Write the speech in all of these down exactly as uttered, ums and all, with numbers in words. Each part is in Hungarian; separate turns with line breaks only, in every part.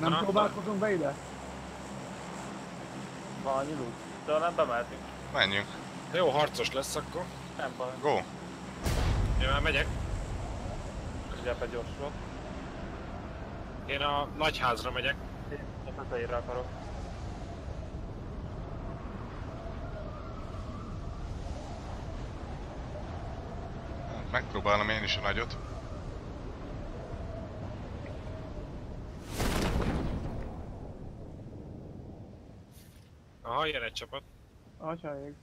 Nem
Na,
próbálkozunk be ide?
Van annyi loot, de nem bemehetünk.
Menjünk.
jó, harcos lesz akkor.
Nem baj.
Go.
Én már megyek.
Ugye begyorsulok.
Én a nagyházra megyek.
Én a tetejére akarok.
Megpróbálom én is a nagyot.
Aha, jön egy csapat.
Atyaig.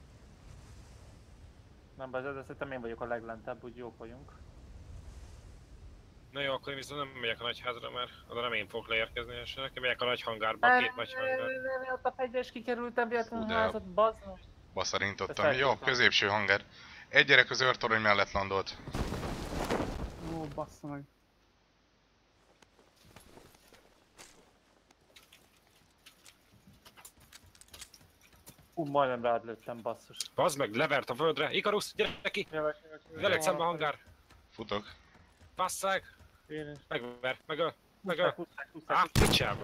Nem baj, de szerintem én vagyok a leglentebb, úgy jók vagyunk.
Na jó, akkor én viszont nem megyek a nagyházra, mert oda nem én fogok leérkezni, és nekem megyek a nagy hangárba, a két nagy hangár.
Ott a fegyveres kikerültem véletlenül
Fú,
a
de-
házat, bazd.
Baszarintottam.
Ezt
Jó,
eltudtam.
középső hangár. Egy gyerek az őrtorony mellett landolt.
Ó, bassza meg.
Ú, majdnem rád lőttem, basszus.
Bazd meg, levert a földre. Ikarus, gyere ki!
Jövök, jövök, jövök.
Veled szembe a hangár.
Futok.
Passzák!
Én is.
Megver, megöl, megöl.
Húzzák, húzzák,
Á,
húzzák.
picsába.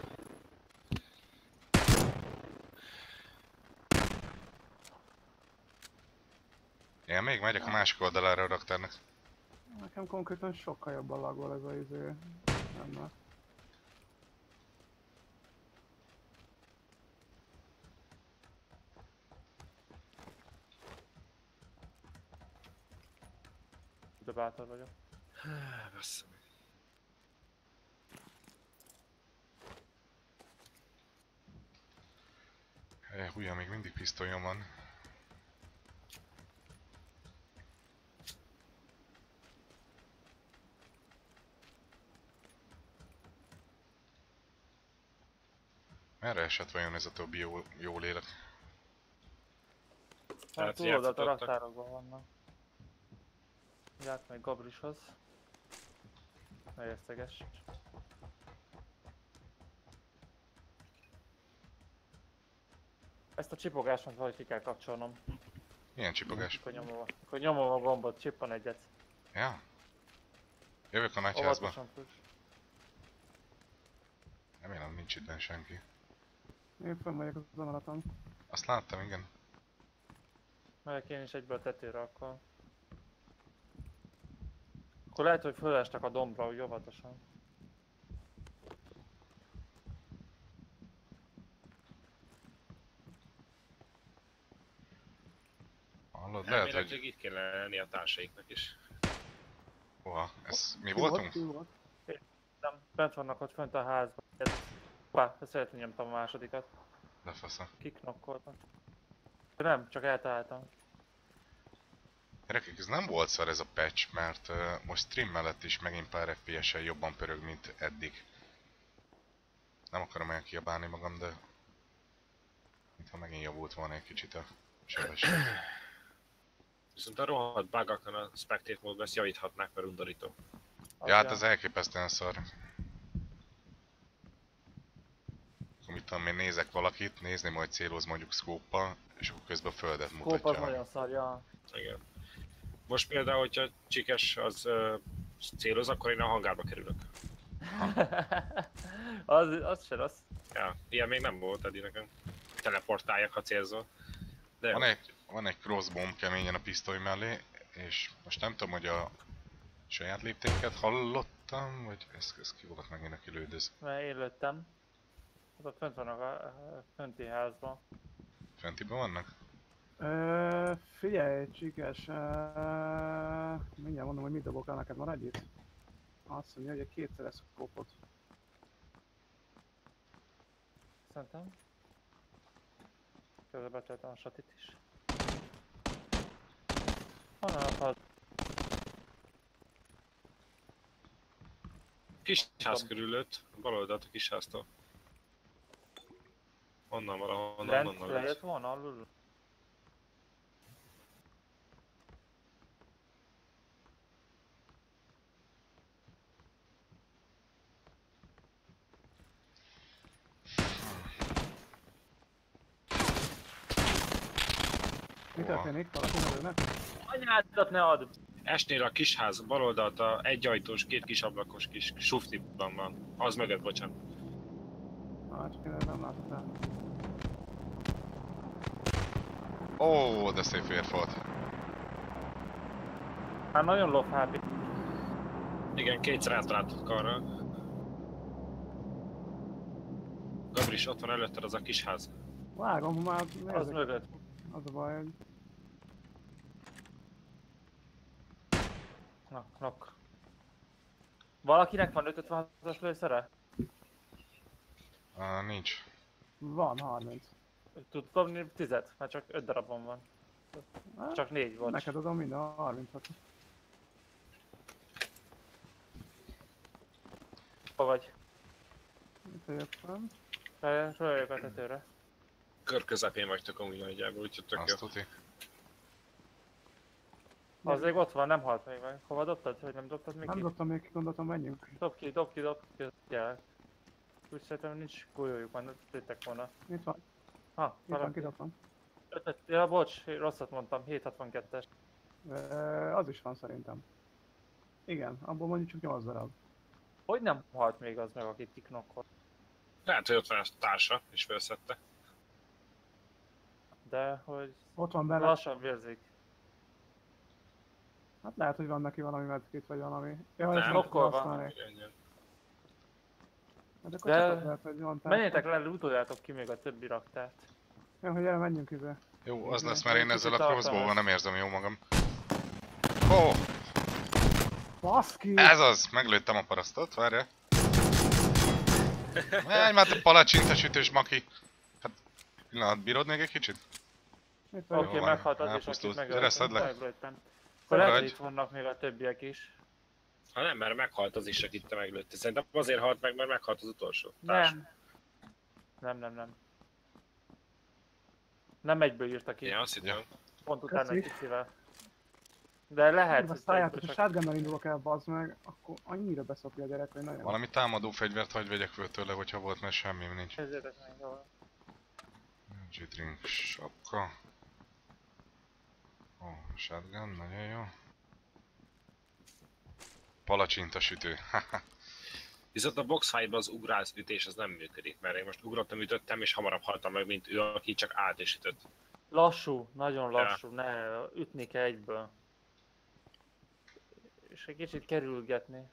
Én még megyek a másik oldalára a raktárnak.
Nekem konkrétan sokkal jobban lagol ez a izé. Nem.
De bátor vagyok.
Bassza meg.
Eh, Hújja, még mindig pisztolyom van. Merre esett vajon ez a többi jó, jó lélek?
Hát
Hát
túloldalt a
játszottak.
raktárokban vannak. Járt meg Gabrishoz. Megeszteges. Ezt a csipogásomat valahogy ki kell kapcsolnom.
Milyen csipogás?
Akkor nyomom a, akkor nyomom a gombot, csippan egyet.
Ja? Jövök a nagyházba.
Óvatosan push.
Remélem nincs itt senki.
Én fönn vagyok az emeleton.
Azt láttam, igen.
Megyek én is egyből a tetőre akkor. Akkor lehet, hogy fölestek a dombra, hogy óvatosan.
Hallod? Lehet,
Elméletileg
hogy...
itt kéne lenni a társaiknak is.
Oha, ez mi
Ki
voltunk?
Ki volt?
Nem, bent vannak ott fönt a házban. Hoppá, ezt szeretném nyomtam a másodikat.
Lefasza.
Kiknokkoltak. De nem, csak eltaláltam.
Gyerekek, ez nem volt szar ez a patch, mert uh, most stream mellett is megint pár ef pé es-sel jobban pörög, mint eddig. Nem akarom elkiabálni magam, de... mintha megint javult volna egy kicsit a sebesség.
Viszont a rohadt bugokon a spectate módban ezt javíthatnák, mert undorító.
Ja, hát ez elképesztően szar. Akkor mit tudom én, nézek valakit, nézni majd céloz mondjuk scope-pal, és akkor közben a földet
Kóp az
mutatja.
nagyon szarja.
Igen. Most például, hogyha Csikes az uh, céloz, akkor én a hangárba kerülök.
az, az se rossz.
Ja, ilyen még nem volt eddig nekem. Teleportáljak, ha célzol. De
Van egy, van egy crossbomb keményen a pisztoly mellé, és most nem tudom, hogy a saját léptéket hallottam, vagy ez, ez ki volt megint, aki lődöz.
Mert én lőttem. Ott fönt vannak a, a fönti házban.
Fentiben vannak?
Ö, figyelj, Csikes, ö, mindjárt mondom, hogy mit dobok el neked, maradj itt. Azt mondja, hogy egy kétszeres szkópot.
Szerintem. Közben betöltem a satit is. Honnan a fal?
kis ház körül lőtt, bal oldalt a kis háztól. Onnan valahol, onnan,
Lent
onnan
lejött
lőtt.
volna alul?
Mi
Hova?
történik? Valaki lőnek?
Anyádat ne add!
Esnél a kis ház, bal oldalt a egy ajtós, két kis ablakos kis suftiban van. Az mögött, bocsánat.
Ah, csak én nem láttam.
Ó, de szép vért volt.
Már nagyon low há pé.
Igen, kétszer átráltott karral. Gabris, ott van előtted az a kis ház.
Vágom, már
Az
nézzek.
mögött.
Az a baj, hogy...
Na, knock. Valakinek van ötszázötvenhatos lőszere?
Uh, nincs.
Van harminc.
Tud dobni tízet? Mert csak öt darabon van.
Hát,
Csak négy volt.
neked adom minden a harmincat.
Hol vagy?
Itt jöttem.
Röljök a tetőre.
Kör közepén vagytok amúgy nagyjából, úgyhogy tök jó.
Azt tuti.
Az még ott van, nem halt még meg. Hova dobtad? Vagy nem dobtad még
Nem
ki?
dobtam még ki, gondoltam menjünk.
Dob ki, dob ki, dob ki, gyere. Úgy szerintem nincs golyójuk, van, tőtek volna.
Itt van,
Ha,
itt van,
valami.
kidobtam.
Ötöt, ja bocs, rosszat mondtam, hétszázhatvankettes.
Ö, az is van szerintem. Igen, abból mondjuk csak nyolc darab.
Hogy nem halt még az meg, akit kiknokkol?
Lehet, hogy ott van a társa, és felszedte.
De hogy
Ott van bele.
lassan vérzik.
Hát lehet, hogy van neki valami medkit, vagy valami. Ja,
Nem,
ezt nem
akkor
tudom
van.
használni.
Igen,
Hát akkor
De-
csak lehet, hogy van.
Menjetek le, utoljátok ki még a többi raktát.
Jó, hogy gyere, menjünk ide.
Jó, az lesz, mert én ezzel a
Kicsit
crossbow-val
tartalmas.
nem érzem jó magam. Ó,
Baszki!
ez az! Meglőttem a parasztot, várja. Menj már te palacsintesütős maki! Hát, pillanat, bírod még egy kicsit?
Itt
Oké,
vagyok.
okay,
van,
meghalt az is,
elpusztult.
akit
Gyere, szedd le.
meglőttem. Akkor lehet, hogy
Maradj.
itt vannak még a többiek is.
Ha nem, mert meghalt az is, akit te meglőttél. Szerintem azért halt meg, mert meghalt az utolsó. Társ.
Nem. Nem, nem, nem. Nem egyből írta ki,
Ja, azt hittem.
pont utána egy
Köszi.
kicsivel. De lehet,
Ha
hogy
szálljátok,
egyből
a
csak...
shotgunnal indulok el, bazd meg, akkor annyira beszopja a gyerek, hogy nagyon...
Valami támadó fegyvert hagy vegyek föl tőle, hogyha volt, mert semmi nincs.
Nézzétek meg, jól.
G-drink sapka. Ó, shotgun, nagyon jó. Palacsinta sütő, haha.
Viszont a boxfight-ban az ugrás ütés az nem működik, mert én most ugrottam, ütöttem, és hamarabb haltam meg, mint ő, aki csak állt és ütött.
Lassú, nagyon lassú, ne ütni kell egyből. És egy kicsit kerülgetni.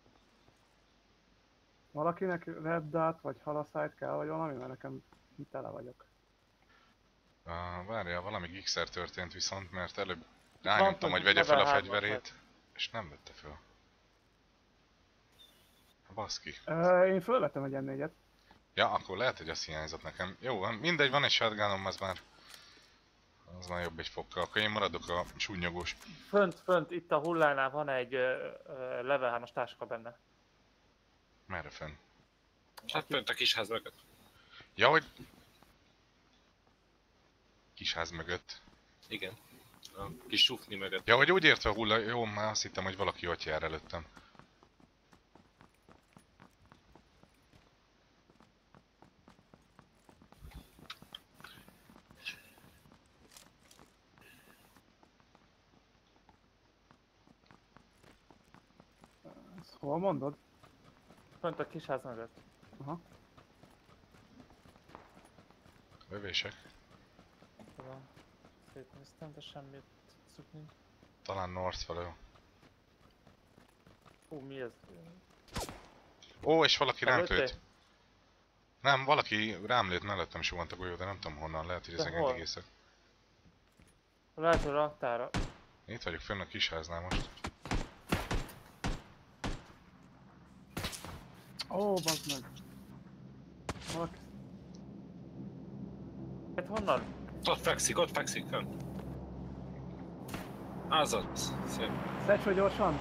Valakinek red dot, vagy halaszite kell, vagy valami, mert nekem tele vagyok.
Uh, várjál, valami gigszer történt viszont, mert előbb
van
rányomtam,
fönt
hogy vegye fel a
level
fegyverét, és nem vette fel. Baszki.
Ö, én fölvettem egy em négyet.
Ja, akkor lehet, hogy az hiányzott nekem. Jó, van, mindegy, van egy shotgunom, az már... Az már jobb egy fokkal, akkor én maradok a súnyogós.
Fönt, fönt, itt a hullánál van egy ö, ö, level hármas táska benne.
Merre fenn?
Hát fönt a kis ház mögött.
Ja, hogy... Kisház mögött.
Igen. A kis sufni mögött.
Ja, hogy úgy értve hulla... Jó, már azt hittem, hogy valaki ott jár előttem.
Ezt hol mondod?
Fönt a kis ház mögött.
Aha.
Lövések.
Tudom. Szétnéztem, de semmit szukni.
Talán north felől.
Hú, mi ez?
Ó, és valaki rám
Előtté?
lőtt. Nem, valaki rám lőtt mellettem suhant a golyó, de nem tudom honnan, lehet, hogy
De
ez
hol?
egy éjszak.
Lehet, hogy raktára.
Itt vagyok fönn a kisháznál most.
Ó, bazd meg. Valaki...
Hát honnan?
Ott fekszik, ott fekszik fönn. Azaz. Szép.
Szedj fel gyorsan!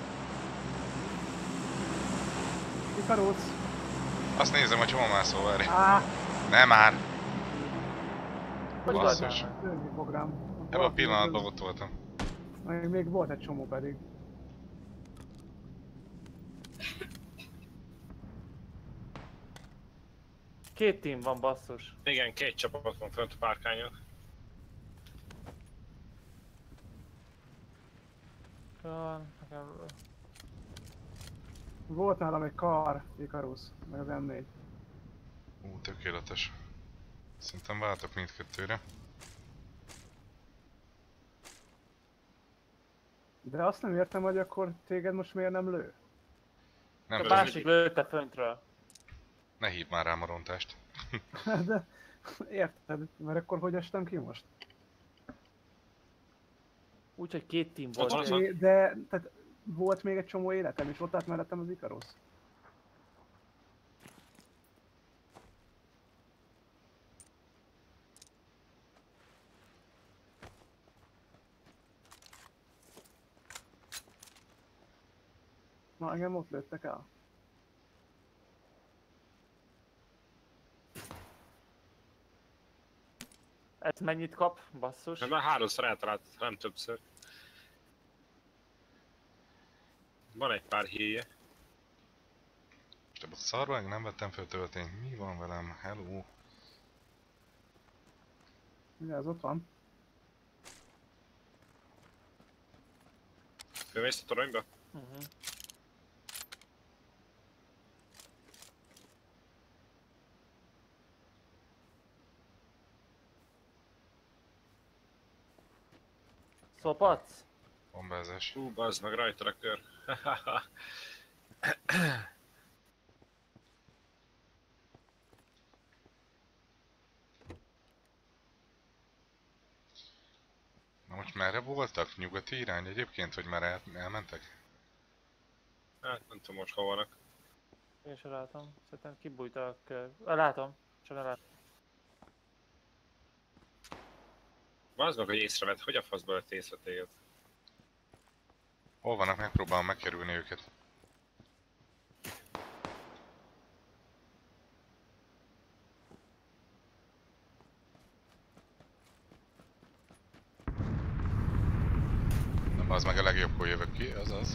Ikaróc!
Azt nézem, hogy hol mászol, várj.
Áh!
Nem már!
Hogy
Basszus.
voltál? Lőni fog rám.
Ebben a pillanatban ott voltam.
Még, még volt egy csomó pedig.
Két team van, basszus.
Igen, két csapat van fönt a párkányon.
Ja, nekem...
Volt nálam egy kar, Ikarus, meg az em négy.
Ú, tökéletes. Szerintem váltok mindkettőre.
De azt nem értem, hogy akkor téged most miért nem lő.
Nem,
A
az
másik
egyik.
lőtte föntről.
ne hívd már rám a rontást.
De érted, mert akkor hogy estem ki most?
Úgyhogy két team
Ott
volt.
van,
és-
ott
É, de tehát volt még egy csomó életem, és ott állt mellettem az Icarus. Na, engem ott lőttek el.
Ez mennyit kap, basszus?
Mert már háromszor eltalált, nem többször. Van egy pár híje.
Most ebben a szarvág nem vettem fel töltényt. Mi van velem? Hello.
Ugye ez ott van.
Fölmész a toronyba?
Uh-huh. Szopatsz?
Bombázás.
Hú, bazd meg rajta a kör.
Na most merre voltak? Nyugati irány egyébként, vagy már el, elmentek?
Hát nem tudom most hol vannak.
Én sem látom. Szerintem kibújtak. Ah, látom. Csak nem látom.
Bazd meg, hogy észrevett, hogy a faszba lett észre téged?
Hol vannak? Megpróbálom megkerülni őket. Nem, az meg a legjobb, hogy jövök ki, azaz.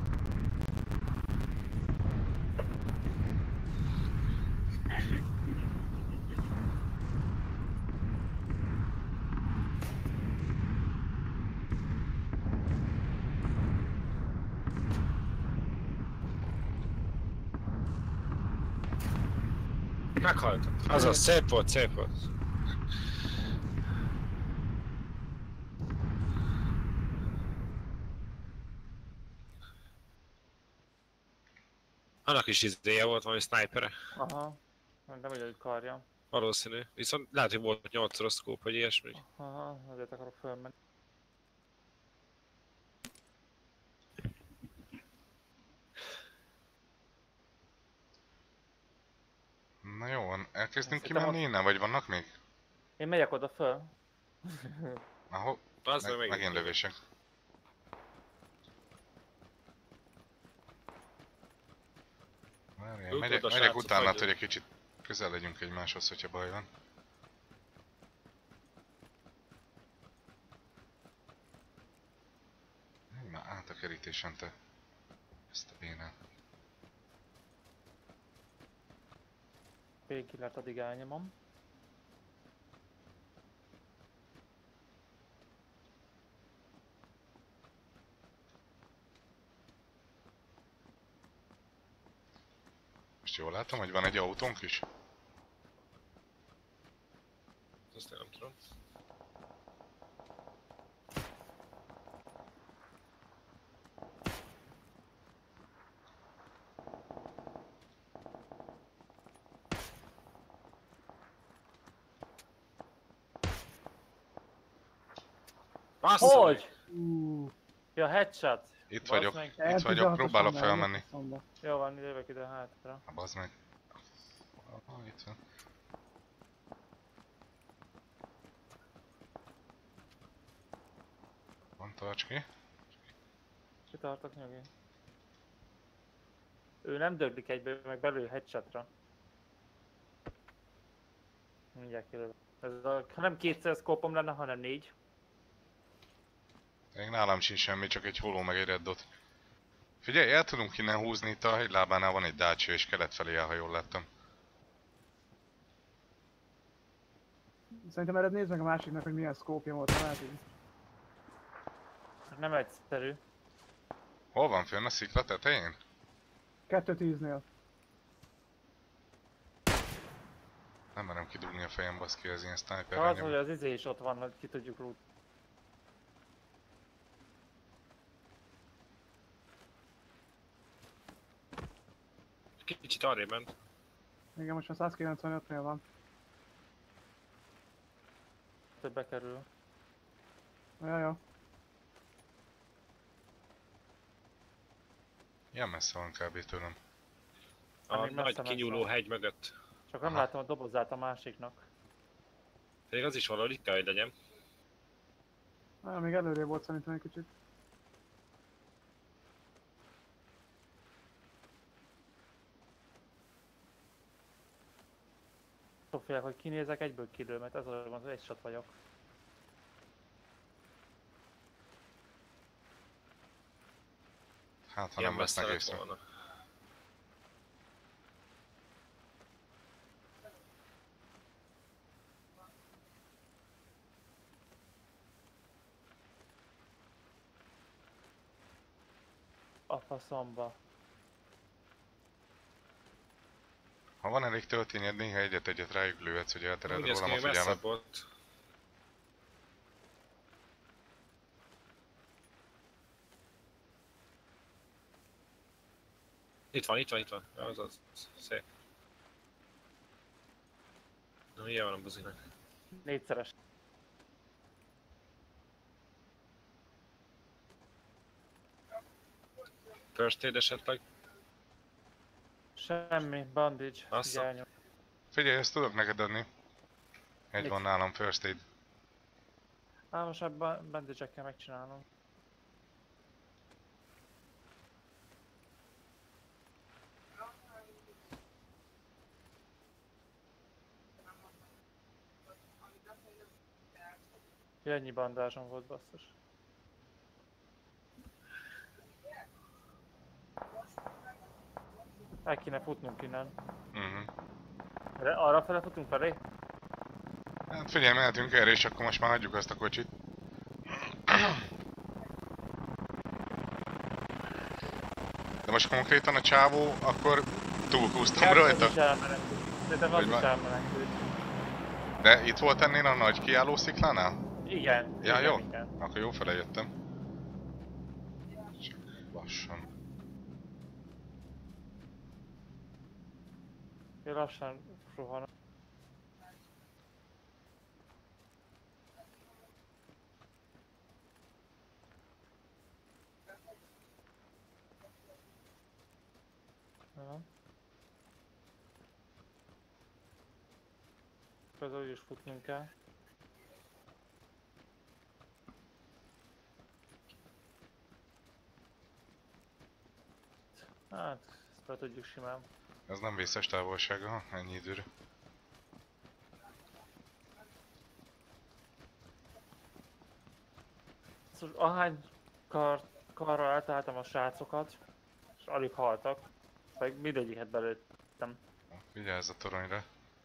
Meghalt. Azaz, szép volt, szép volt. Annak is izéje volt, valami snipere.
Aha. Nem úgy, hogy karja.
Valószínű. Viszont lehet, hogy volt nyolcszoros scope, vagy ilyesmi.
Aha, azért akarok fölmenni.
Na jó, van. Elkezdünk
Szerintem
kimenni innen, vagy vannak még?
Én megyek oda föl.
Ahol?
Bazd
Meg,
meg megint.
megint lövések. Várjál,
Ők
megyek,
oda,
megyek
srácok,
utána,
hagyjuk.
hogy egy kicsit közel legyünk egymáshoz, hogyha baj van. Hű, már át a kerítésen te. Ezt a bénát.
Painkillert addig elnyomom.
Most jól látom, hogy van egy autónk is?
Azt én nem tudom. Bassza meg!
Hogy?
Ú,
Ja, headshot.
Itt
Bazd
vagyok,
meg.
itt
eltizennhatos
vagyok, próbálok
van, elmegy
felmenni.
a szomba.
Jó van, jövök ide hátra.
Na bazd meg. Ah, itt van. Van tartski.
Kitartok nyugi. Ő nem döglik egyből, meg belül headshotra. Mindjárt kilövök. Ez a, ha nem kétszer szkópom lenne, hanem négy.
Még nálam sincs semmi, csak egy holó meg egy red dot. Figyelj, el tudunk innen húzni, itt a hegylábánál van egy Dacia és kelet felé áll, ha jól láttam.
Szerintem erre nézd meg a másiknak, hogy milyen szkópja volt, ha lehet így.
Nem egyszerű.
Hol van fönn a szikla tetején?
kettő tíznél.
Nem merem kidugni a fejem, baszki, az ilyen sniper
Csak az, hogy
rányom.
az izé is ott van, hogy ki tudjuk loot.
Kicsit arrébb ment.
Igen, most a száz kilencvenötnél van.
Többbe kerül.
Ja, jó.
Ilyen messze van kb. Tőlem.
A
Amíg messze,
nagy
messze
kinyúló
van.
hegy mögött.
Csak nem
Aha.
látom a dobozát a másiknak.
Pedig az is valahol itt kell, hogy legyen.
Ah, még előrébb volt szerintem egy kicsit.
Attól félek, hogy kinézek, egyből kilő, mert ez az van, hogy egy shot vagyok.
Hát, ha
Ilyen
nem
messze
vesznek
lett
észre.
volna.
A faszomba.
Ha van elég töltényed, néha egyet-egyet rájuk lőhetsz, hogy eltered
Úgy néz
rólam
ki,
a
hogy
figyelmet.
messzebb volt. Itt van, itt van, itt van. Az az. Szép. Na, ilyen van a buzinak.
Négyszeres.
First aid esetleg.
Semmi, bandage,
Bassza.
figyelj nyom.
Figyelj, ezt tudok neked adni. Egy
Mit?
van nálam, first aid.
Á, most ebben bandage-ekkel megcsinálom. Ennyi bandázsom volt, basszus. El kéne futnunk innen.
Mhm.
Re- arra fele futunk felé?
Hát figyelj, mehetünk erre, és akkor most már hagyjuk azt a kocsit. De most konkrétan a csávó, akkor túlhúztam rajta.
Szerintem az
Hogy
is
van?
elmenekült.
De itt volt ennél a nagy kiálló sziklánál?
Igen,
Ja,
igen,
jó.
igen.
Akkor jó fele jöttem. Csak lassan.
Én lassan rohanok. Ja. Közben úgyis futnunk kell. Hát, ezt be tudjuk simán.
Ez nem vészes távolsága, ennyi időre.
Szóval ahány kar, karral eltaláltam a srácokat, és alig haltak. Meg mindegyiket belőttem.
Vigyázz a toronyra.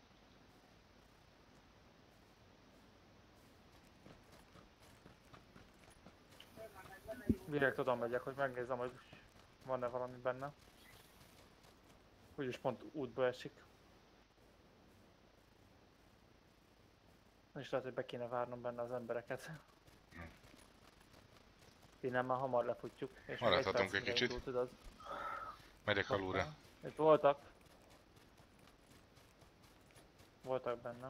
Direkt oda megyek, hogy megnézem, hogy van-e valami benne. Úgyis pont útba esik. És lehet, hogy be kéne várnom benne az embereket. Innen már hamar lefutjuk. És még
Maradhatunk
percre
egy kicsit.
indul, tudod.
Megyek alulra.
Itt voltak. Voltak benne.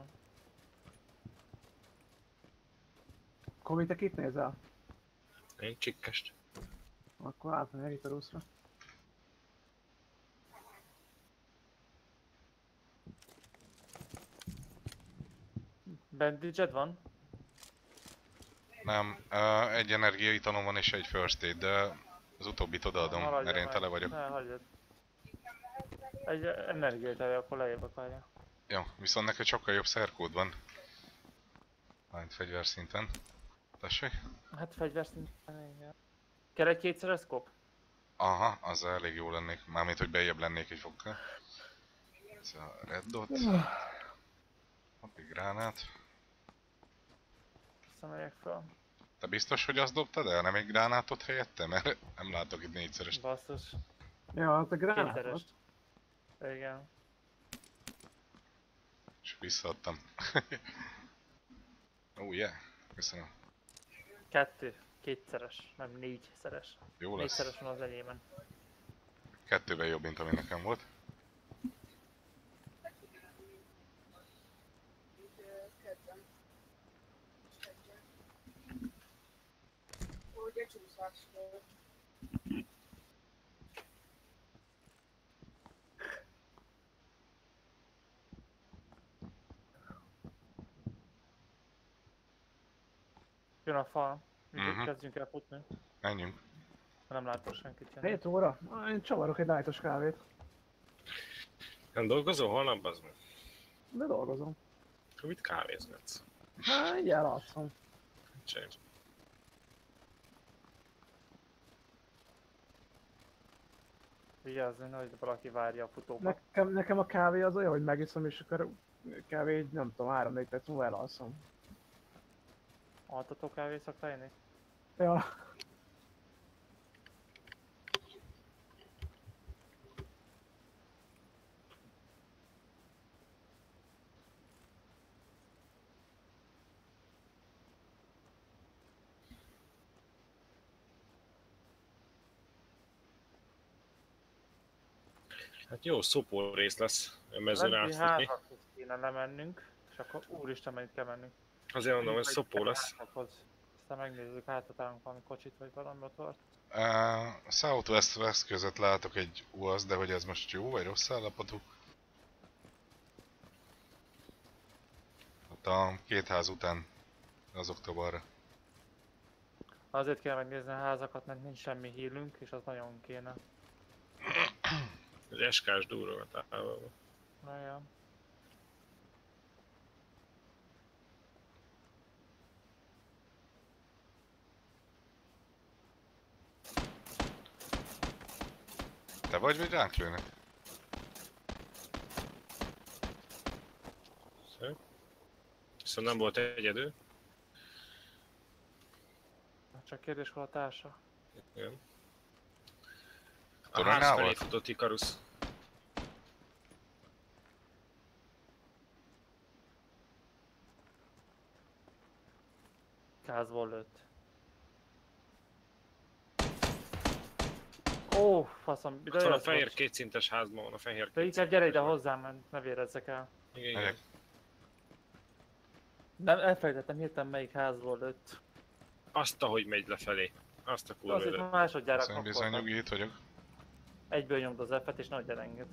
Komi, te kit nézel?
Én csikkest.
Akkor átmegyek itt a ruszra.
Bandage-ed van?
Nem, uh, egy energiaitalom van és egy first aid, de az utóbbit odaadom,
Maradjon
mert én
meg.
tele vagyok.
Ne, hagyjad. Egy energiát akkor lejjebb várja.
Jó, viszont neked sokkal jobb szerkód van. Majd fegyver szinten. Tessék?
Hát fegyverszinten igen. Kell egy kétszeres scope?
Aha, azzal elég jó lennék. Mármint, hogy bejjebb lennék egy fokkal. Ez a red dot. Hopi gránát.
Szemeljek fel.
Te biztos, hogy azt dobtad el? Nem egy gránátot helyette? Mert nem látok itt négyszeres.
Basszus.
Ja, az a gránát
Kétszeres.
volt.
Igen.
És visszaadtam. Oh yeah, köszönöm.
Kettő. Kétszeres, nem négyszeres.
Jó lesz.
Négyszeres van az enyémen.
Kettőben jobb, mint ami nekem volt.
Jön a fal. Mindegy,
Mhm.
kezdjünk el futni.
Menjünk.
Ha nem látok senkit jönni.
hét óra? Ah, én csavarok egy lájtos kávét.
Nem dolgozol holnap, az meg?
De dolgozom.
Akkor mit kávézgatsz?
Hát, így elalszom.
Csinálj.
Vigyázni, hogy valaki várja a futókat.
Nekem, nekem a kávé az olyan, hogy megiszom, és akkor kávé így nem tudom, három-négy perc múlva elalszom.
Altató kávé szokta inni?
Ja.
Hát jó, szopó rész lesz a mezőn
Lenti
átfutni.
házakhoz kéne lemennünk, és akkor úristen, mennyit kell mennünk.
Azért mondom, hogy
Menjünk
szopó
egy
lesz.
házakhoz. Aztán megnézzük, hátatálunk valami kocsit, vagy valami motort.
Uh, a Southwest West között látok egy u á zé, de hogy ez most jó vagy rossz állapotú? Ott a két ház után azoktól balra.
Azért kell megnézni a házakat, mert nincs semmi hílünk, és az nagyon kéne.
Az eskás durva a távolban.
Na ja.
Te vagy, vagy ránk lőnek?
Szép. Viszont nem volt egyedül.
Csak kérdés, hol a társa?
Igen. A
Toronynál
ház felé
volt?
futott Ikarusz.
Gázból lőtt. Ó, faszom, ide
Ott van a
jössz,
fehér
bocs.
kétszintes házban van a fehér
De inkább
kétszintes.
gyere ide hozzám, mert ne vérezzek el.
Igen, igen.
Megyek.
Nem, elfelejtettem hirtelen melyik házból lőtt.
Azt, ahogy megy lefelé. Azt a kurva
Azért
élet.
másodjára
Bizony, bizony,
kapkodtam.
nyugi, itt vagyok.
Egyből nyomd az F-et és nehogy elenged.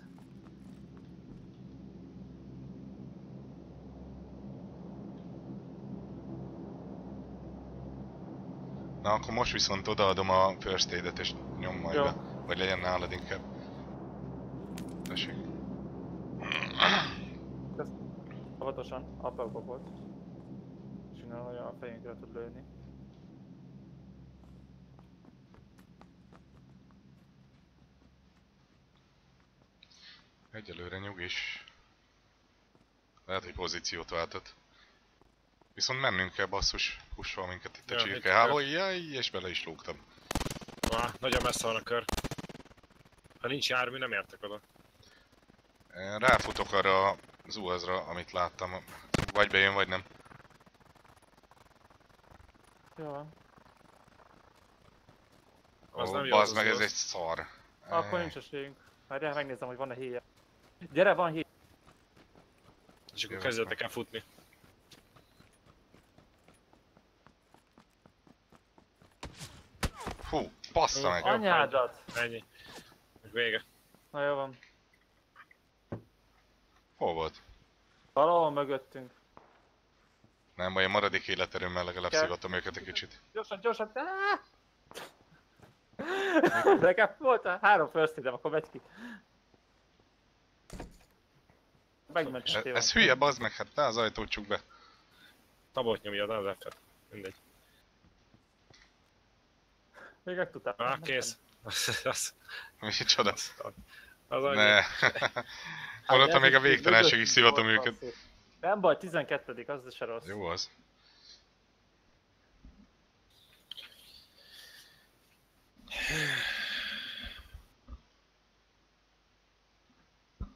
Na akkor most viszont odaadom a first aid-et és nyom majd
Jó.
be. Vagy legyen nálad inkább. Tessék.
Óvatosan, ablakba volt. És innen olyan a fejünkre tud lőni.
Egyelőre nyugis. Lehet, hogy pozíciót váltott. Viszont mennünk kell, basszus. Pussol minket itt a
Ja,
csirkeháló. Jaj, és bele is lógtam.
Ah, nagyon messze van a kör. Ha nincs jármű, nem értek oda.
Ráfutok arra az u á zé-ra, amit láttam. Vagy bejön, vagy nem.
Jó van.
Az
Ó,
nem jó,
bazd
az
meg,
az
ez
rossz.
egy szar.
Akkor nincs esélyünk. Várjál, megnézem, hogy van-e héja. Gyere, van héja.
És akkor
Jó,
kezdjetek el futni.
Fú, bassza meg.
Anyádat!
Ennyi. Vége.
Na jó van.
Hol volt?
Valahol mögöttünk.
Nem baj, a maradék életerőmmel legalább
Kell.
szivatom őket egy kicsit.
Gyorsan, gyorsan! Áááá! Nekem volt a három first aid-em, akkor megy ki.
Ez,
Megmentettél.
ez hülye, bazd meg, hát te az ajtót csuk be.
Tabot nyomja, az F-et. Mindegy.
Még meg tudtál.
Ah, kész. Az, az,
Micsoda?
az, az annyi.
Ne. Mondta még a végtelenségig szivatom
Volt
őket.
szép. Nem baj, tizenkettedik, az se rossz.
Jó az.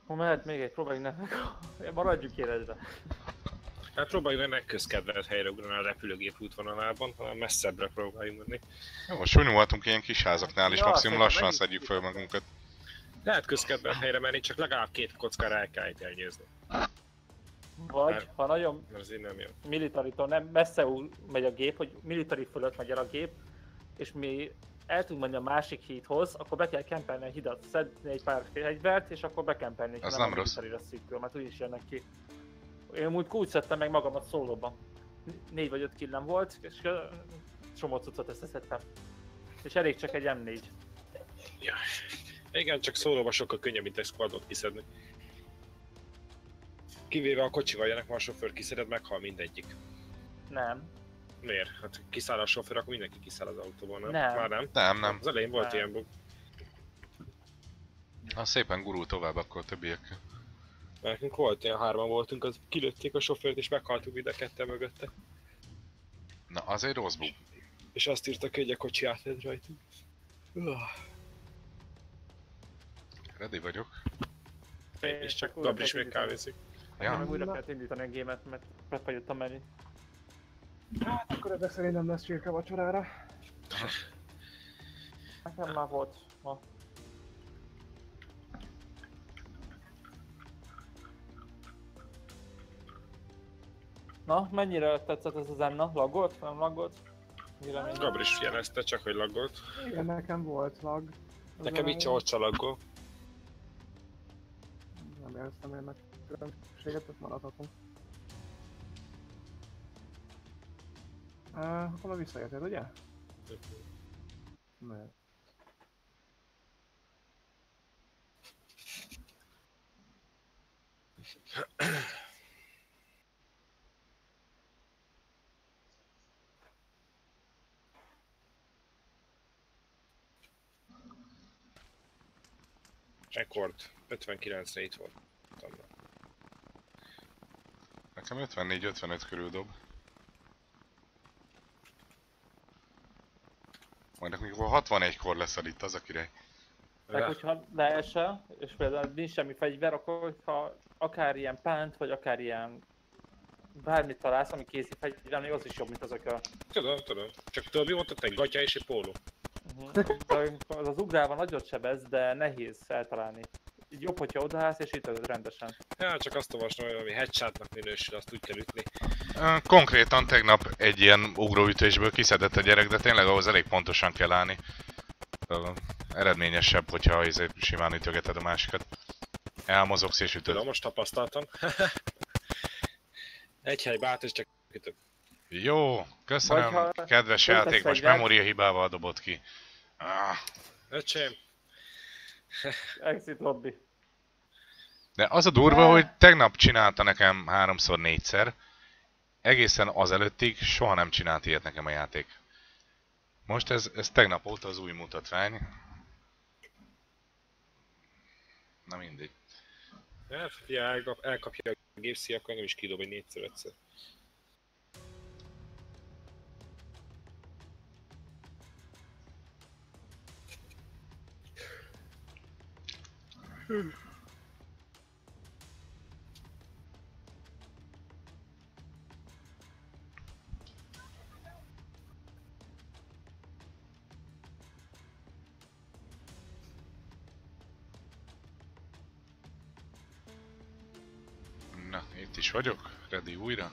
Ha mehet még egy, próbáljunk ne... Maradjunk életbe.
Hát próbáljuk meg közkedvelt helyre ugrani a repülőgép útvonalában, hanem messzebbre próbáljunk menni.
Jó, most voltunk ilyen kis házaknál, és
Ja,
maximum
szerintem
lassan
megint-
szedjük föl magunkat.
Lehet közkedvelt helyre menni, csak legalább két kockára el kell itt elnyőzni.
Vagy, ha nagyon
Mert az így nem jó.
militaritól nem messze ú- megy a gép, hogy militari fölött megy el a gép, és mi el tudunk menni a másik hídhoz, akkor be kell kempelni a hidat, szedni egy pár fegyvert, és akkor bekempelni,
Az
ha
nem
a
rossz.
militarira szűkül, mert úgyis jönnek ki. Én úgy úgy szedtem meg magamat szólóban. Négy vagy öt killem volt, és ö, csomó cuccot összeszedtem. És elég csak egy em négy.
Ja. Igen, csak szólóban sokkal könnyebb, mint egy squadot kiszedni. Kivéve a kocsival jönnek, ma a sofőr kiszeded, meghal mindegyik.
Nem.
Miért? Hát kiszáll a sofőr, akkor mindenki kiszáll az autóból, nem?
Nem.
Már nem?
Nem, nem.
Az elején volt
Nem.
ilyen bug.
Na szépen gurul tovább akkor a többiekkel.
Nekünk volt ilyen, hárman voltunk, az kilőtték a sofőrt és meghaltunk ide ketten mögötte.
Na, az egy rossz bug.
És azt írtak, hogy a kocsi átment rajtunk. Uah.
Ready vagyok.
És csak
újra
Gabri is
kell
még
indítani.
kávézik.
Nekem
Ja,
meg újra
Na.
kellett indítani a gémet, mert befagyottam menni.
Hát akkor ezek szerint nem lesz csirke vacsorára.
Nekem már volt ma. Na, mennyire tetszett ez az Enna? Laggolt? Nem laggolt? Vélemény?
Gabri is jelezte, csak hogy laggolt.
Igen, nekem volt lag. Az
Nekem így
elején.
csak laggol.
Nem éreztem én meg különbséget, ezt maradhatunk. Uh, akkor már visszajöttél, ugye? Mert...
Rekord. ötvenkilencre itt volt.
nekem ötvennégy ötvenöt körül dob. Majd amikor hatvanegykor lesz itt, az a király.
Meg hogyha leesel, és például nincs semmi fegyver, akkor ha akár ilyen pánt, vagy akár ilyen bármit találsz, ami kézi fegyver, még az is jobb, mint azok a...
Tudom, tudom. Csak tudod, mi volt ott? Egy gatya és egy póló.
Uh-huh. Az az ugrálva nagyot sebez, de nehéz eltalálni. Így jobb, hogyha odaállsz és ütöd rendesen.
Ja, csak azt olvastam, hogy valami headshotnak minősül, azt úgy kell ütni.
Ö, Konkrétan tegnap egy ilyen ugróütésből kiszedett a gyerek, de tényleg ahhoz elég pontosan kell állni. Ö, Eredményesebb, hogyha izé simán ütögeted a másikat. Elmozogsz és ütöd.
Tudom, most tapasztaltam. Egy helybe át és csak ütök.
Jó, köszönöm,
Vagy ha
kedves
töltesz
játék, most
fegyvert-
memória hibával dobott ki. Ah,
Öcsém,
Exit lobby.
de az a durva, hogy tegnap csinálta nekem háromszor, négyszer. Egészen azelőttig soha nem csinált ilyet nekem a játék. Most ez, ez tegnap óta az új mutatvány. Na mindegy.
hát figyelj, elkap, elkapja a gépszi, akkor engem is kidob egy négyszer ötször.
Na, itt is vagyok, ready újra.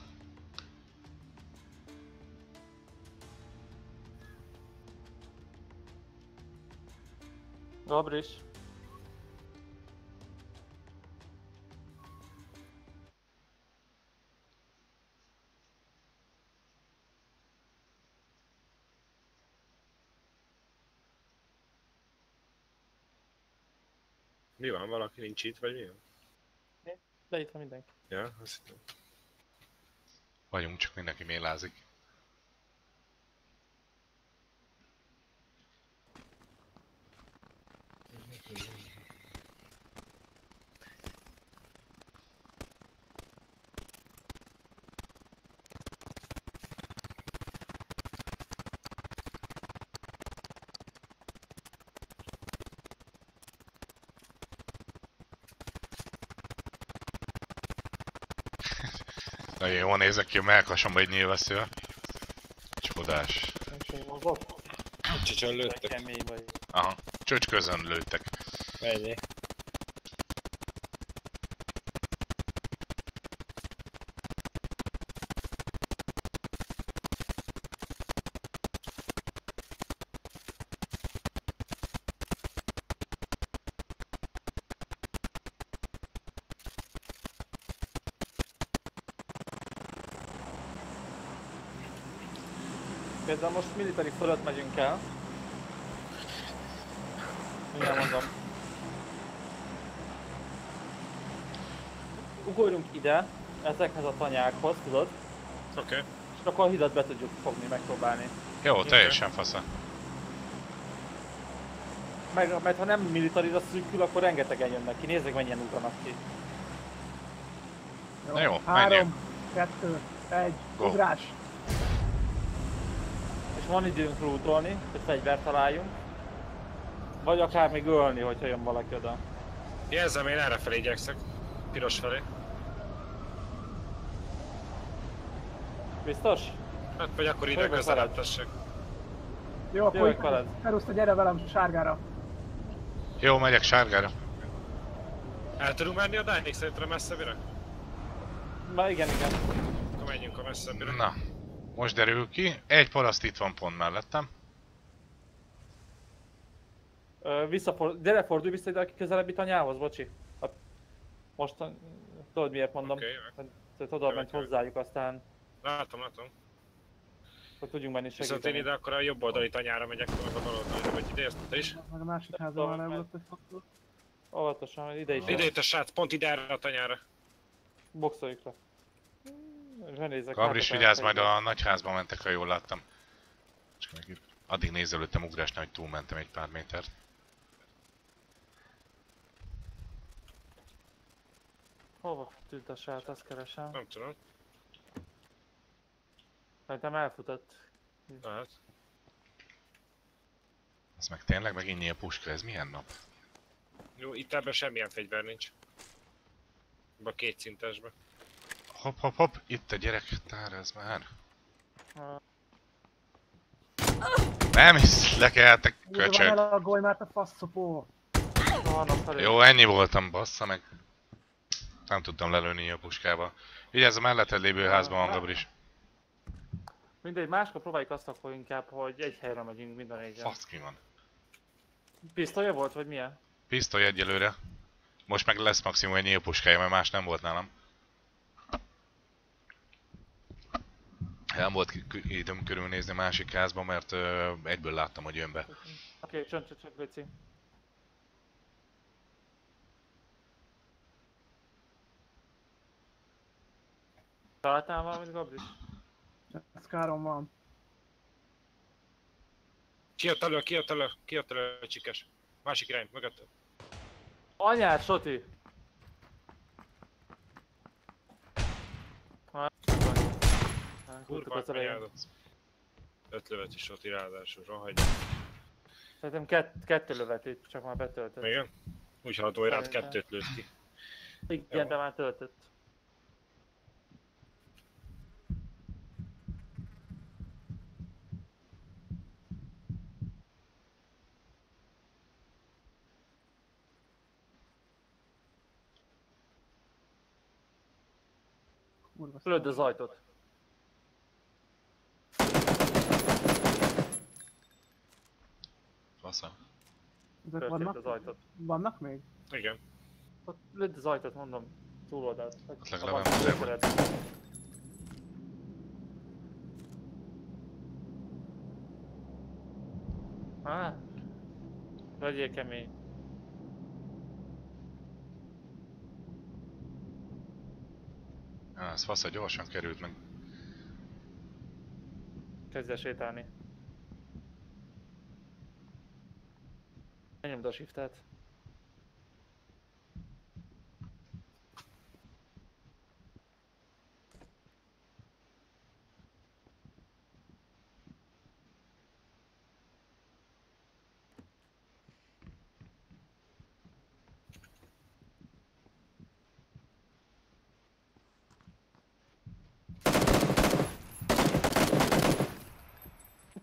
Gabris.
Mi van, valaki nincs itt, vagy mi van?
De itt van mindenki.
Ja, azt hittem.
Vagyunk, csak mindenki mélázik. Nagyon jól nézek ki a melkasomba egy nyilvesszővel. Csodás.
Én mozog.
Csicson lőttek.
Kemény vagy.
Aha, csöcsközön lőttek.
Ennyi.
Például most military fölött megyünk el. Mindjárt mondom. Ugorjunk ide, ezekhez a tanyákhoz, tudod?
Oké. Okay.
És akkor a hidat be tudjuk fogni, megpróbálni.
Jó, teljesen fasza.
Meg, mert ha nem militarira szűkül, akkor rengetegen jönnek ki. Nézzük, mennyien ugranak ki.
Na jó,
Három,
menjünk.
kettő, egy,
Go.
ugrás!
És van időnk lootolni, hogy fegyvert találjunk. Vagy akár még ölni, hogyha jön valaki oda.
Jelzem, én erre felé igyekszek. Piros felé.
Biztos?
Hát vagy akkor ide
Jövök
közelebb
veled.
tessék.
Jó, akkor
Jövök
itt
veled.
Feruszta, gyere velem sárgára.
Jó, megyek sárgára.
El tudunk menni odáig? Szerintem messzebbire?
Na igen, igen.
Akkor menjünk a messzebbire.
Na, most derül ki. Egy paraszt itt van pont mellettem.
Ö, visszafor... Gyere, fordulj vissza ide a közelebbi tanyához, bocsi. A... Most tudod miért mondom.
Oké,
Okay, tehát oda ment
jövök.
hozzájuk, aztán
Látom, látom.
hogy tudjunk menni
Viszont
segíteni.
én ide akkor a jobb oldali tanyára megyek, meg a bal oldali, vagy ide, ezt te is.
Meg a másik házban van elmúlott egy faktor.
Óvatosan, ide is.
Ide jött a srác, pont ide erre a tanyára.
Boxoljuk le. Zsenézek.
Gabris,
hátra
vigyázz, majd
felfelé.
a nagyházba mentek, ha jól láttam. Csak meg itt- Addig nézelődtem ugrásnál, hogy túlmentem egy pár métert.
Hova tűnt a sát, azt keresem.
Nem tudom.
Szerintem elfutott.
Lehet.
Ez meg tényleg megint nyíl puska, ez milyen nap?
Jó, itt ebben semmilyen fegyver nincs. Ebben a két szintesben.
Hopp, hopp, hopp, itt a gyerektár, ez már. Nem hisz, lekeltek,
Úgy van
köcsög.
el a goly, mert a faszopó.
Jó, ennyi voltam, bassza meg. Nem tudtam lelőni a puskába. Vigyázz, a melletted lévő házban van, Gabris.
Mindegy, máskor próbáljuk azt akkor inkább, hogy egy helyre megyünk mind a négyen.
Fasz ki van.
Pisztolya volt, vagy milyen?
Pisztoly egyelőre. Most meg lesz maximum egy nyílpuskája, mert más nem volt nálam. Nem volt ki- ki- időm körülnézni a másik házba, mert ö, egyből láttam, hogy jön be.
Oké, okay, csönd, csönd, csönd, Léci. Találtál valamit, Gabris?
Ez károm van.
Ki jött elő, ki jött elő, ki jött elő, csikes. Másik irány, mögötted.
Anyád, Soti! Hát, hát,
Kurva,
az elején.
anyádat. Öt lövet is ott ráadásul, rohagy.
Szerintem kett, kettő lövet itt, csak már betöltött.
Igen? Úgy hallottam, hogy rád
Szerintem.
kettőt lőtt ki.
Igen, de már töltött.
Kurva
Lőd az ajtót.
Fasza.
Ezek
Törték
vannak?
az ajtót.
Vannak még?
Igen.
Ott lőd az ajtót, mondom. Túloldalt.
Ott legalább nem
nem Á, legyél kemény.
Á, ez fasza gyorsan került meg.
Kezdj el sétálni. Nyomd a shiftet.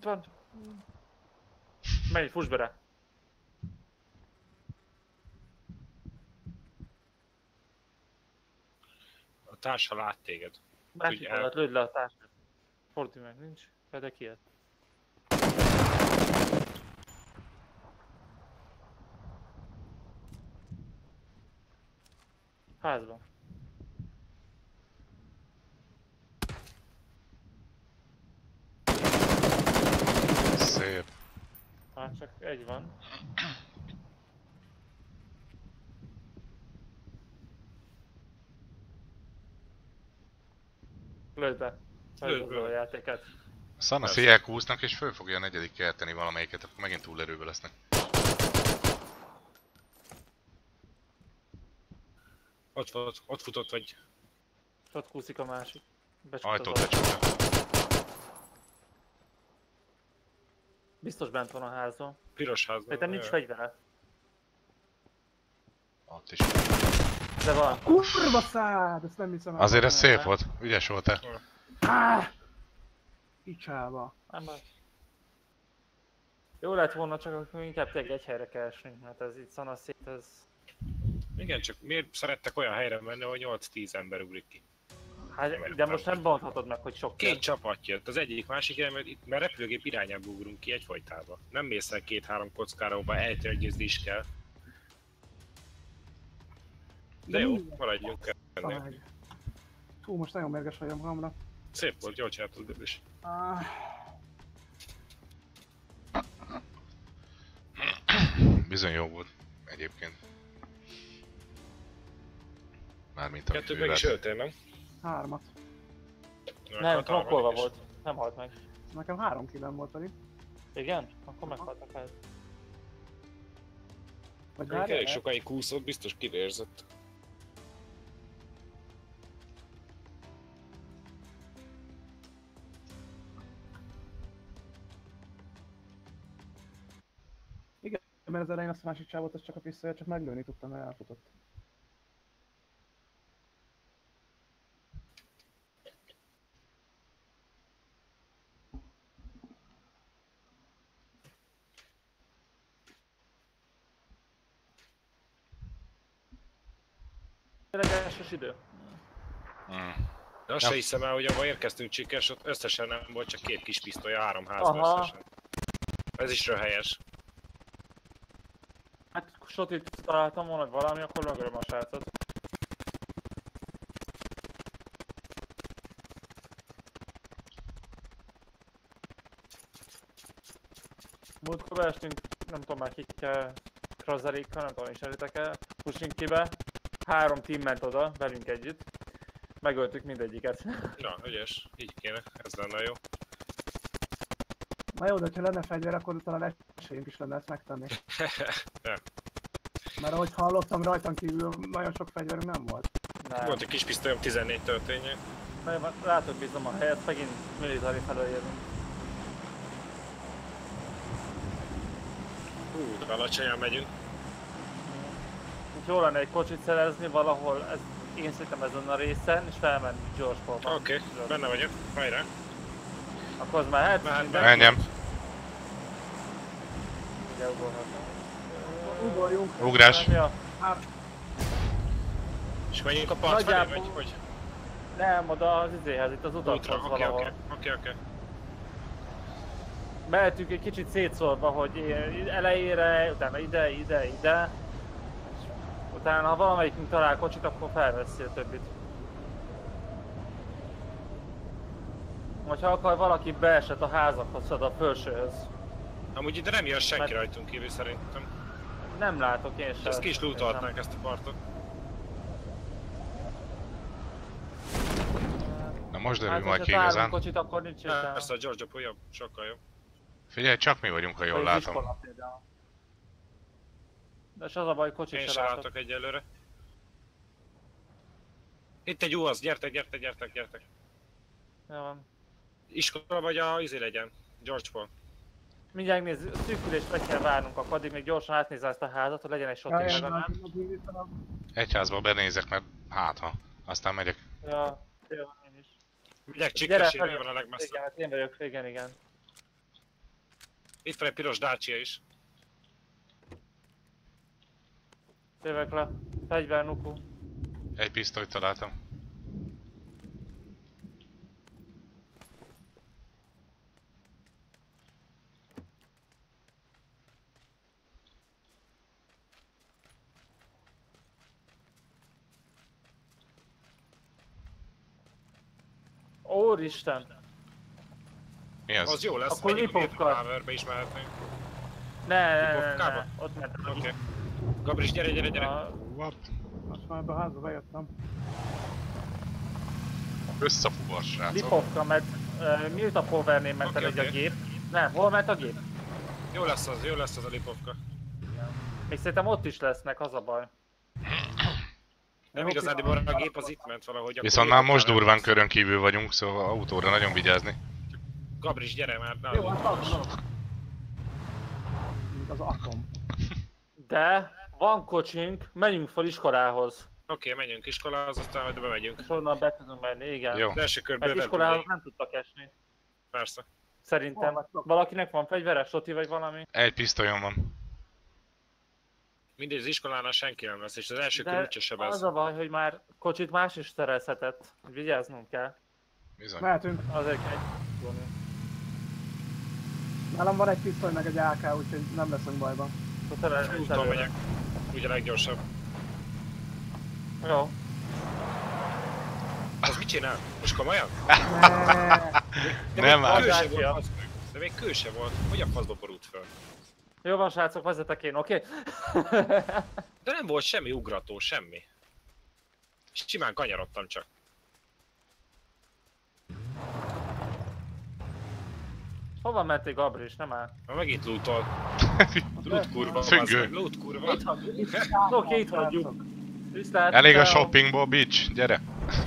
van. Menj, fuss bele.
A társa lát téged.
Másik
Ugye el-
oldalt lőd le a társat. Fordulj meg, nincs. Pedig ilyet. Házban.
Szép.
Hát csak egy van. Lőd be.
Lőd
Lőd
be.
a játéket.
Szana
Persze.
széjjel kúsznak és föl fogja a negyedik kelteni valamelyiket, akkor megint túlerőbe lesznek.
Ott, ott, ott futott vagy.
És ott kúszik a másik. Becsukta
Ajtót
az ajtót.
becsukja.
Biztos bent van a házban.
Piros házban.
Szerintem nincs
Jaj.
fegyvere.
Ott is.
De van.
Kurva szád! Ezt nem hiszem el.
Azért ez szép volt, ügyes volt-e?
Ah! Picsába.
Nem baj. Jó lett volna, csak akkor inkább tényleg egy helyre kell esnünk, mert ez itt szanaszét, ez...
Igen, csak miért szerettek olyan helyre menni, ahol nyolc-tíz ember ugrik ki?
Hát, de most nem bonthatod meg, hogy sok
Két
kell.
csapat jött, az egyik másik irányba, mert itt mert repülőgép irányába ugrunk ki egyfolytában. Nem mész el két-három kockára, ahova eltérgyezni is kell. De jó, maradjunk ennél.
Meg. Hú, most nagyon mérges vagyok magamra.
Szép volt, jól csináltad Biblis.
Ah,
Bizony jó volt, egyébként. Mármint a
Kettőt meg is öltél, nem?
hármat.
Nem,
Hatalmas
knokkolva
is.
volt. Nem halt meg.
Nekem három killem volt pedig.
Igen? Akkor meghaltak el.
Vagy
Még
várjál,
elég sokáig kúszott, biztos kivérzett.
mert az elején azt a másik csávot, az csak a pisztolyat csak meglőni tudtam, mert elfutott.
Elegáns idő.
Mm.
De azt
Ja.
se hiszem el, hogy ahol érkeztünk Csikes, ott összesen nem volt csak két kis pisztolya, három házban
Aha.
összesen. Ez is röhelyes.
Hát sotit találtam volna, hogy valami, akkor megölöm a srácot. Múltkor beestünk, nem tudom már kikkel, Krazarékkal, nem tudom, ismeritek-e, Pusinkibe. Három team ment oda, velünk együtt. Megöltük mindegyiket.
Na, ügyes, így kéne, ez lenne jó.
Na jó, de ha lenne fegyver, akkor talán esélyünk is lenne ezt megtenni.
Nem.
Mert ahogy hallottam, rajtam kívül nagyon sok fegyverünk nem volt.
Nem.
Volt egy kis pisztolyom, tizennégy történje.
Nem, látok bízom a helyet, megint military felől jövünk.
Hú, de alacsonyan megyünk.
Úgy jó lenne egy kocsit szerezni valahol, ez, én szerintem ezen a részen, és felmenni George Paulba.
Oké, okay, benne vagyok, hajrá.
Akkor az már hát,
Mehet,
minden-
Menjem.
Ugye ugorhatom.
Ugorjunk.
Ugrás.
Ja.
Hát,
És menjünk a part felé,
Nagyjából-
vagy hogy?
Nem, oda az izéhez, itt az
Útra,
utakhoz
oké,
valahol.
oké, oké, oké.
Mehetünk egy kicsit szétszórva, hogy ilyen elejére, utána ide, ide, ide. És utána ha valamelyikünk talál kocsit, akkor felveszi a többit. Vagy ha akar valaki beesett a házakhoz, oda a felsőhöz.
Amúgy ide nem jön senki
Mert-
rajtunk kívül szerintem.
Nem látok én sem.
Ezt ki is lootolhatnánk ezt a partot.
Na most derül
Hát,
majd
ha
ki
találunk
igazán.
kocsit, akkor nincs értelme.
Persze a Georgia Pool jobb, sokkal jobb.
Figyelj, csak mi vagyunk, ha jól
Vagy az
látom.
iskola például. De és az a baj, kocsit
Én
se
sem
látok.
látok egyelőre. Itt egy UAZ, gyertek, gyertek, gyertek, gyertek.
Jó van.
Iskola vagy a izé legyen, George Paul.
Mindjárt nézzük, szűkülést meg kell várnunk, akkor addig még gyorsan átnézzel ezt a házat, hogy legyen egy shot is legalább.
Egy házba benézek, mert hát ha. Aztán megyek.
Ja, jó, én is.
Megyek
Gyere
Csikes,
felé.
van a legmesszebb.
Igen, hát én vagyok, igen, igen.
Itt van egy piros Dacia is.
Jövök le. Fegyver, nuku.
Egy pisztolyt találtam.
Úristen!
Mi az?
Az jó lesz,
Akkor
megyünk a
Lipovka.
Powerbe is mehetnénk.
Ne, ne, ne, ne,
Lipovkába?
ne. Ott mentem.
Oké. Okay. Gabris, gyere, gyere, gyere.
A-
Wap.
Most már ebbe a házba bejöttem.
Összefuvar, srácok.
Lipovka, mert uh, Milta Powernél ment el
Oké,
egy a
oké.
gép. Nem, hol ment a gép?
Jó lesz az, jó lesz az a Lipovka.
Még szerintem ott is lesznek, az a baj.
Nem
Jó,
igazán,
oké.
a gép az itt ment valahogy. akkor
Viszont már most
Lipopkánál
durván
lesz.
körön kívül vagyunk, szóval autóra nagyon vigyázni.
Gabris, gyere már,
Jó,
nálunk.
hát az Mint az atom.
De van kocsink, menjünk fel iskolához.
Oké, okay, menjünk iskolához, aztán majd bemegyünk.
És onnan be tudunk menni, igen.
Jó.
Az első körből
Mert
nem
iskolához
tudnék.
nem tudtak esni.
Persze.
Szerintem.
Hol vagytok?
Valakinek van fegyveres, Soti vagy valami?
Egy pisztolyom van.
Mindegy, az iskolánál senki nem lesz, és az első kör
De
úgyse sebez.
az a baj, hogy már kocsit más is szerezhetett. Vigyáznunk kell.
Bizony.
Mehetünk.
Azért egy...
Nálam van egy pisztoly meg egy á ká, úgyhogy nem leszünk bajban.
Úton megyek. Úgy a leggyorsabb.
Jó.
Az mit csinál? Most komolyan?
Ne.
De
Nem
még
áll.
kő se
Dácia.
volt, az meg. De még kő se volt. Hogy a faszba borult föl?
Jó van srácok, vezetek én, oké?
De nem volt semmi ugrató, semmi. Simán kanyarodtam csak.
Hova mentél Gabris, nem áll?
Na megint lootol. Loot kurva,
Függő.
bazd meg, loot kurva.
Itt hagyjuk. Oké, itt hagyjuk. Viszlát,
Elég a
ciao.
shoppingból, bitch, gyere!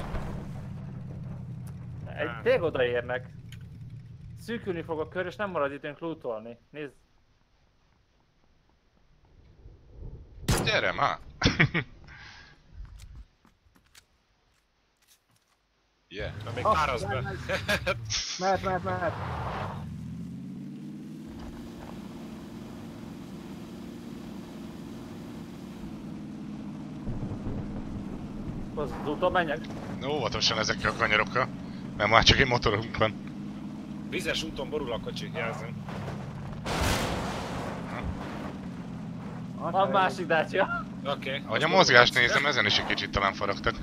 Egy, tényleg odaérnek. Szűkülni fog a kör, és nem marad időnk lootolni. Nézd.
Gyere már! yeah.
Na még
Ah,
árazd be.
Mehet, mehet, mehet.
Az úton menjek.
Óvatosan ezekkel a kanyarokkal, mert már csak egy motorunk van.
Vizes úton borul a kocsi, jelzem.
Van másik Dacia.
Oké. Okay,
Ahogy a mozgást nézem, ezen is egy kicsit talán faragtak.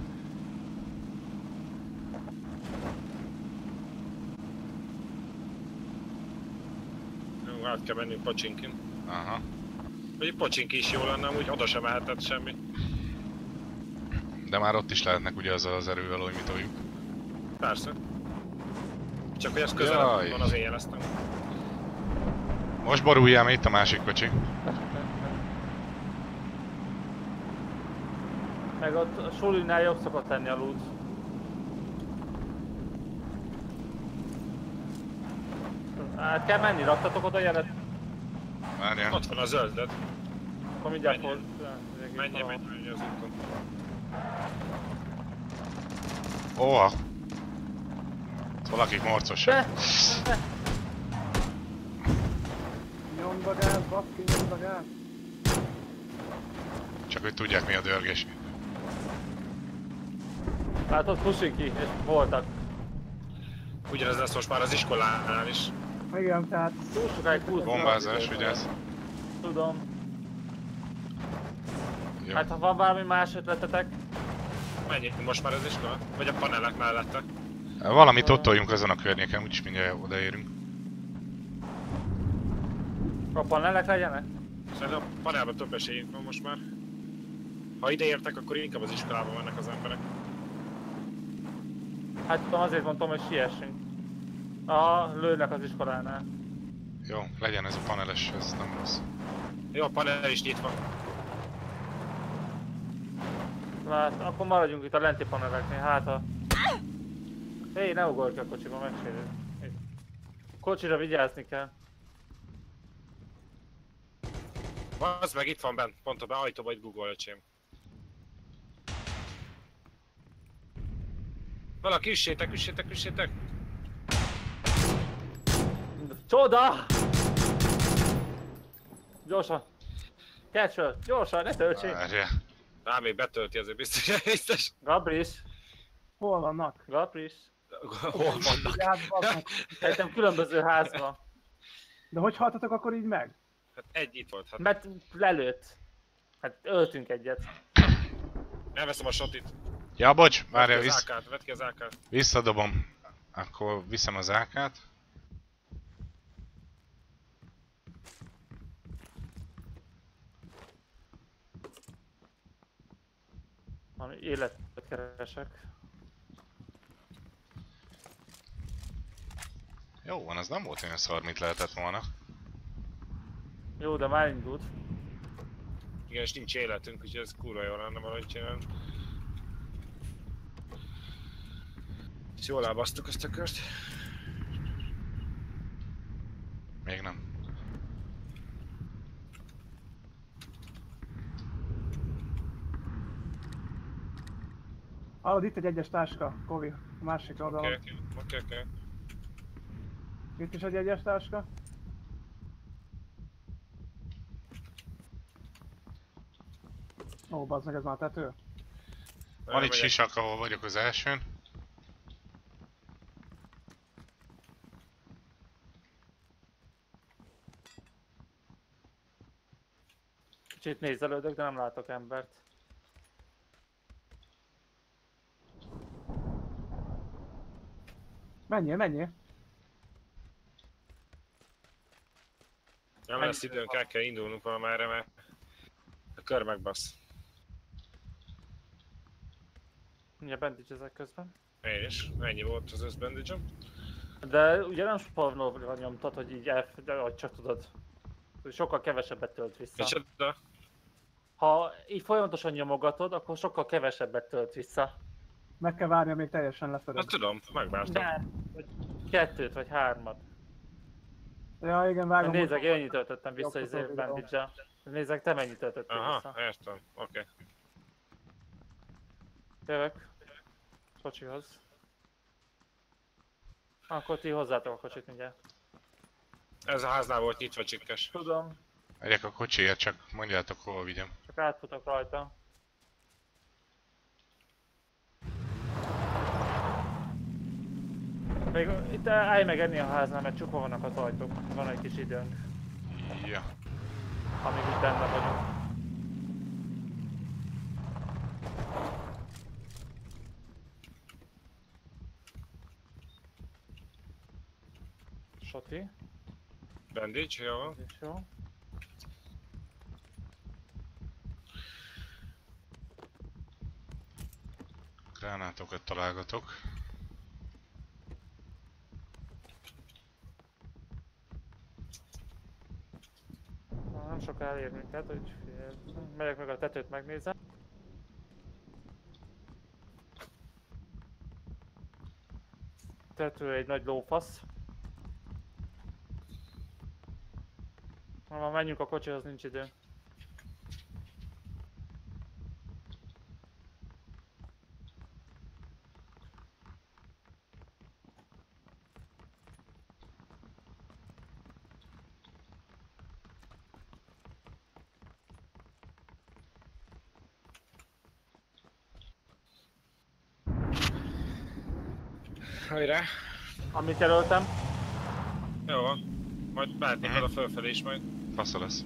Jó, át kell mennünk Pocsinkin.
Aha.
Vagy Pocsinki is jó lenne, úgy oda sem mehetett semmi.
De már ott is lehetnek ugye azzal az erővel, hogy mit toljuk.
Persze. Csak hogy ez közelebb
Jaj.
van, azért jeleztem.
Most boruljál, mert itt a másik kocsi.
Meg ott a sulinál jobb szokott lenni a loot. Hát kell menni, raktatok oda jelet?
Várjál.
Ott van a zöldet.
Akkor mindjárt
Menjél.
fog...
Menjél, menj, menj az úton.
Óha! Valakik morcosak.
De! De!
Nyomd a gáz, baszki, nyomd a gáz.
Csak hogy tudják mi a dörgés.
Hát ott pushing ki, és voltak.
Ugyanez lesz most már az iskolánál is.
Igen, tehát...
Túl sokáig húzunk.
Bombázás, vigyázz.
Tudom.
Jó.
Hát ha van valami más ötletetek,
Menjünk most már az iskola? Vagy a panelek mellette?
Valamit ott toljunk azon a környéken, úgyis mindjárt odaérünk.
a panelek legyenek?
Szerintem a panelben több esélyünk van most már. Ha ide értek, akkor inkább az iskolában mennek az emberek.
Hát tudom, azért mondtam, hogy siessünk. Aha, lőnek az iskolánál.
Jó, legyen ez a paneles, ez nem rossz.
Jó, a panel is nyitva.
Hát akkor maradjunk itt a lenti paneleknél, hát a... Hé, ne ugorj ki a kocsiba, megsérül. Kocsira vigyázni kell.
Az meg itt van bent, pont a be ajtóba, itt Google öcsém. Valaki üssétek, üssétek, üssétek!
Csoda! Gyorsan! Catcher! Gyorsan, ne töltsék!
Várjál.
Á, még betölti, azért biztos, biztos.
Gabris!
Hol vannak?
Gabris!
Hol vannak?
Hát, bazd meg.
Szerintem különböző házban.
De hogy haltatok akkor így meg?
Hát egy itt volt, hát
Mert lelőtt. Hát öltünk egyet.
elveszem a shotit.
Ja, bocs,
Vedd
várjál,
ki az
vissz,
á kát, vedd ki az á kát.
visszadobom. Akkor viszem az ákát.
Valami életet keresek.
Jó van, az nem volt olyan szar, mint lehetett volna.
Jó, de már indult.
Igen, és nincs életünk, úgyhogy ez kurva jól lenne valahogy csinálni. És jól elbasztuk ezt a kört.
Még nem.
Hallod, itt egy egyes táska, Kovi, a másik oldalon.
Oké, oké, oké.
Itt is egy egyes táska. Ó, bazd meg, ez már a tető.
Van itt sisak, ahol vagyok az elsőn.
Kicsit nézelődök, de nem látok embert.
Menjél, menjél.
Nem lesz időnk, el kell indulnunk valamerre, mert a kör megbasz.
Mindjárt bandage ezek közben.
Én is. Ennyi volt az összbandage-om.
De ugye nem spavnóra nyomtad, hogy így el, de hogy csak tudod. Sokkal kevesebbet tölt vissza.
Micsoda?
Ha így folyamatosan nyomogatod, akkor sokkal kevesebbet tölt vissza.
Meg kell várni, amíg teljesen
Hát
lefeded.
tudom, megvártam.
De, vagy kettőt vagy hármat.
Ja, igen, vágom.
Nézzek, én ennyit töltöttem vissza
Jobb
izé
videó.
bandage-el. Nézzek, te mennyit töltöttél
Aha,
vissza.
értem. Oké.
Jövök. Kocsihoz. Akkor ti hozzátok a kocsit mindjárt.
Ez a háznál volt nyitva csikkes.
Tudom,
Megyek a kocsiért, csak mondjátok, hol vigyem.
csak átfutok rajta. Még itt állj meg enni a háznál, mert csukva vannak az ajtók. Van egy kis időnk,
Ja.
amíg itt benne vagyunk. Soti,
Bandage, jó van.
ez is jó.
Gránátokat találgatok.
Na, nem sok elér minket, hogy fél... Megyek meg a tetőt megnézem. Tető egy nagy lófasz. Na, menjünk a kocsihoz, nincs idő.
Hajrá.
Amit jelöltem,
Jó van. Majd mehetnék
Mhm.
oda fölfelé is majd.
Fasza lesz.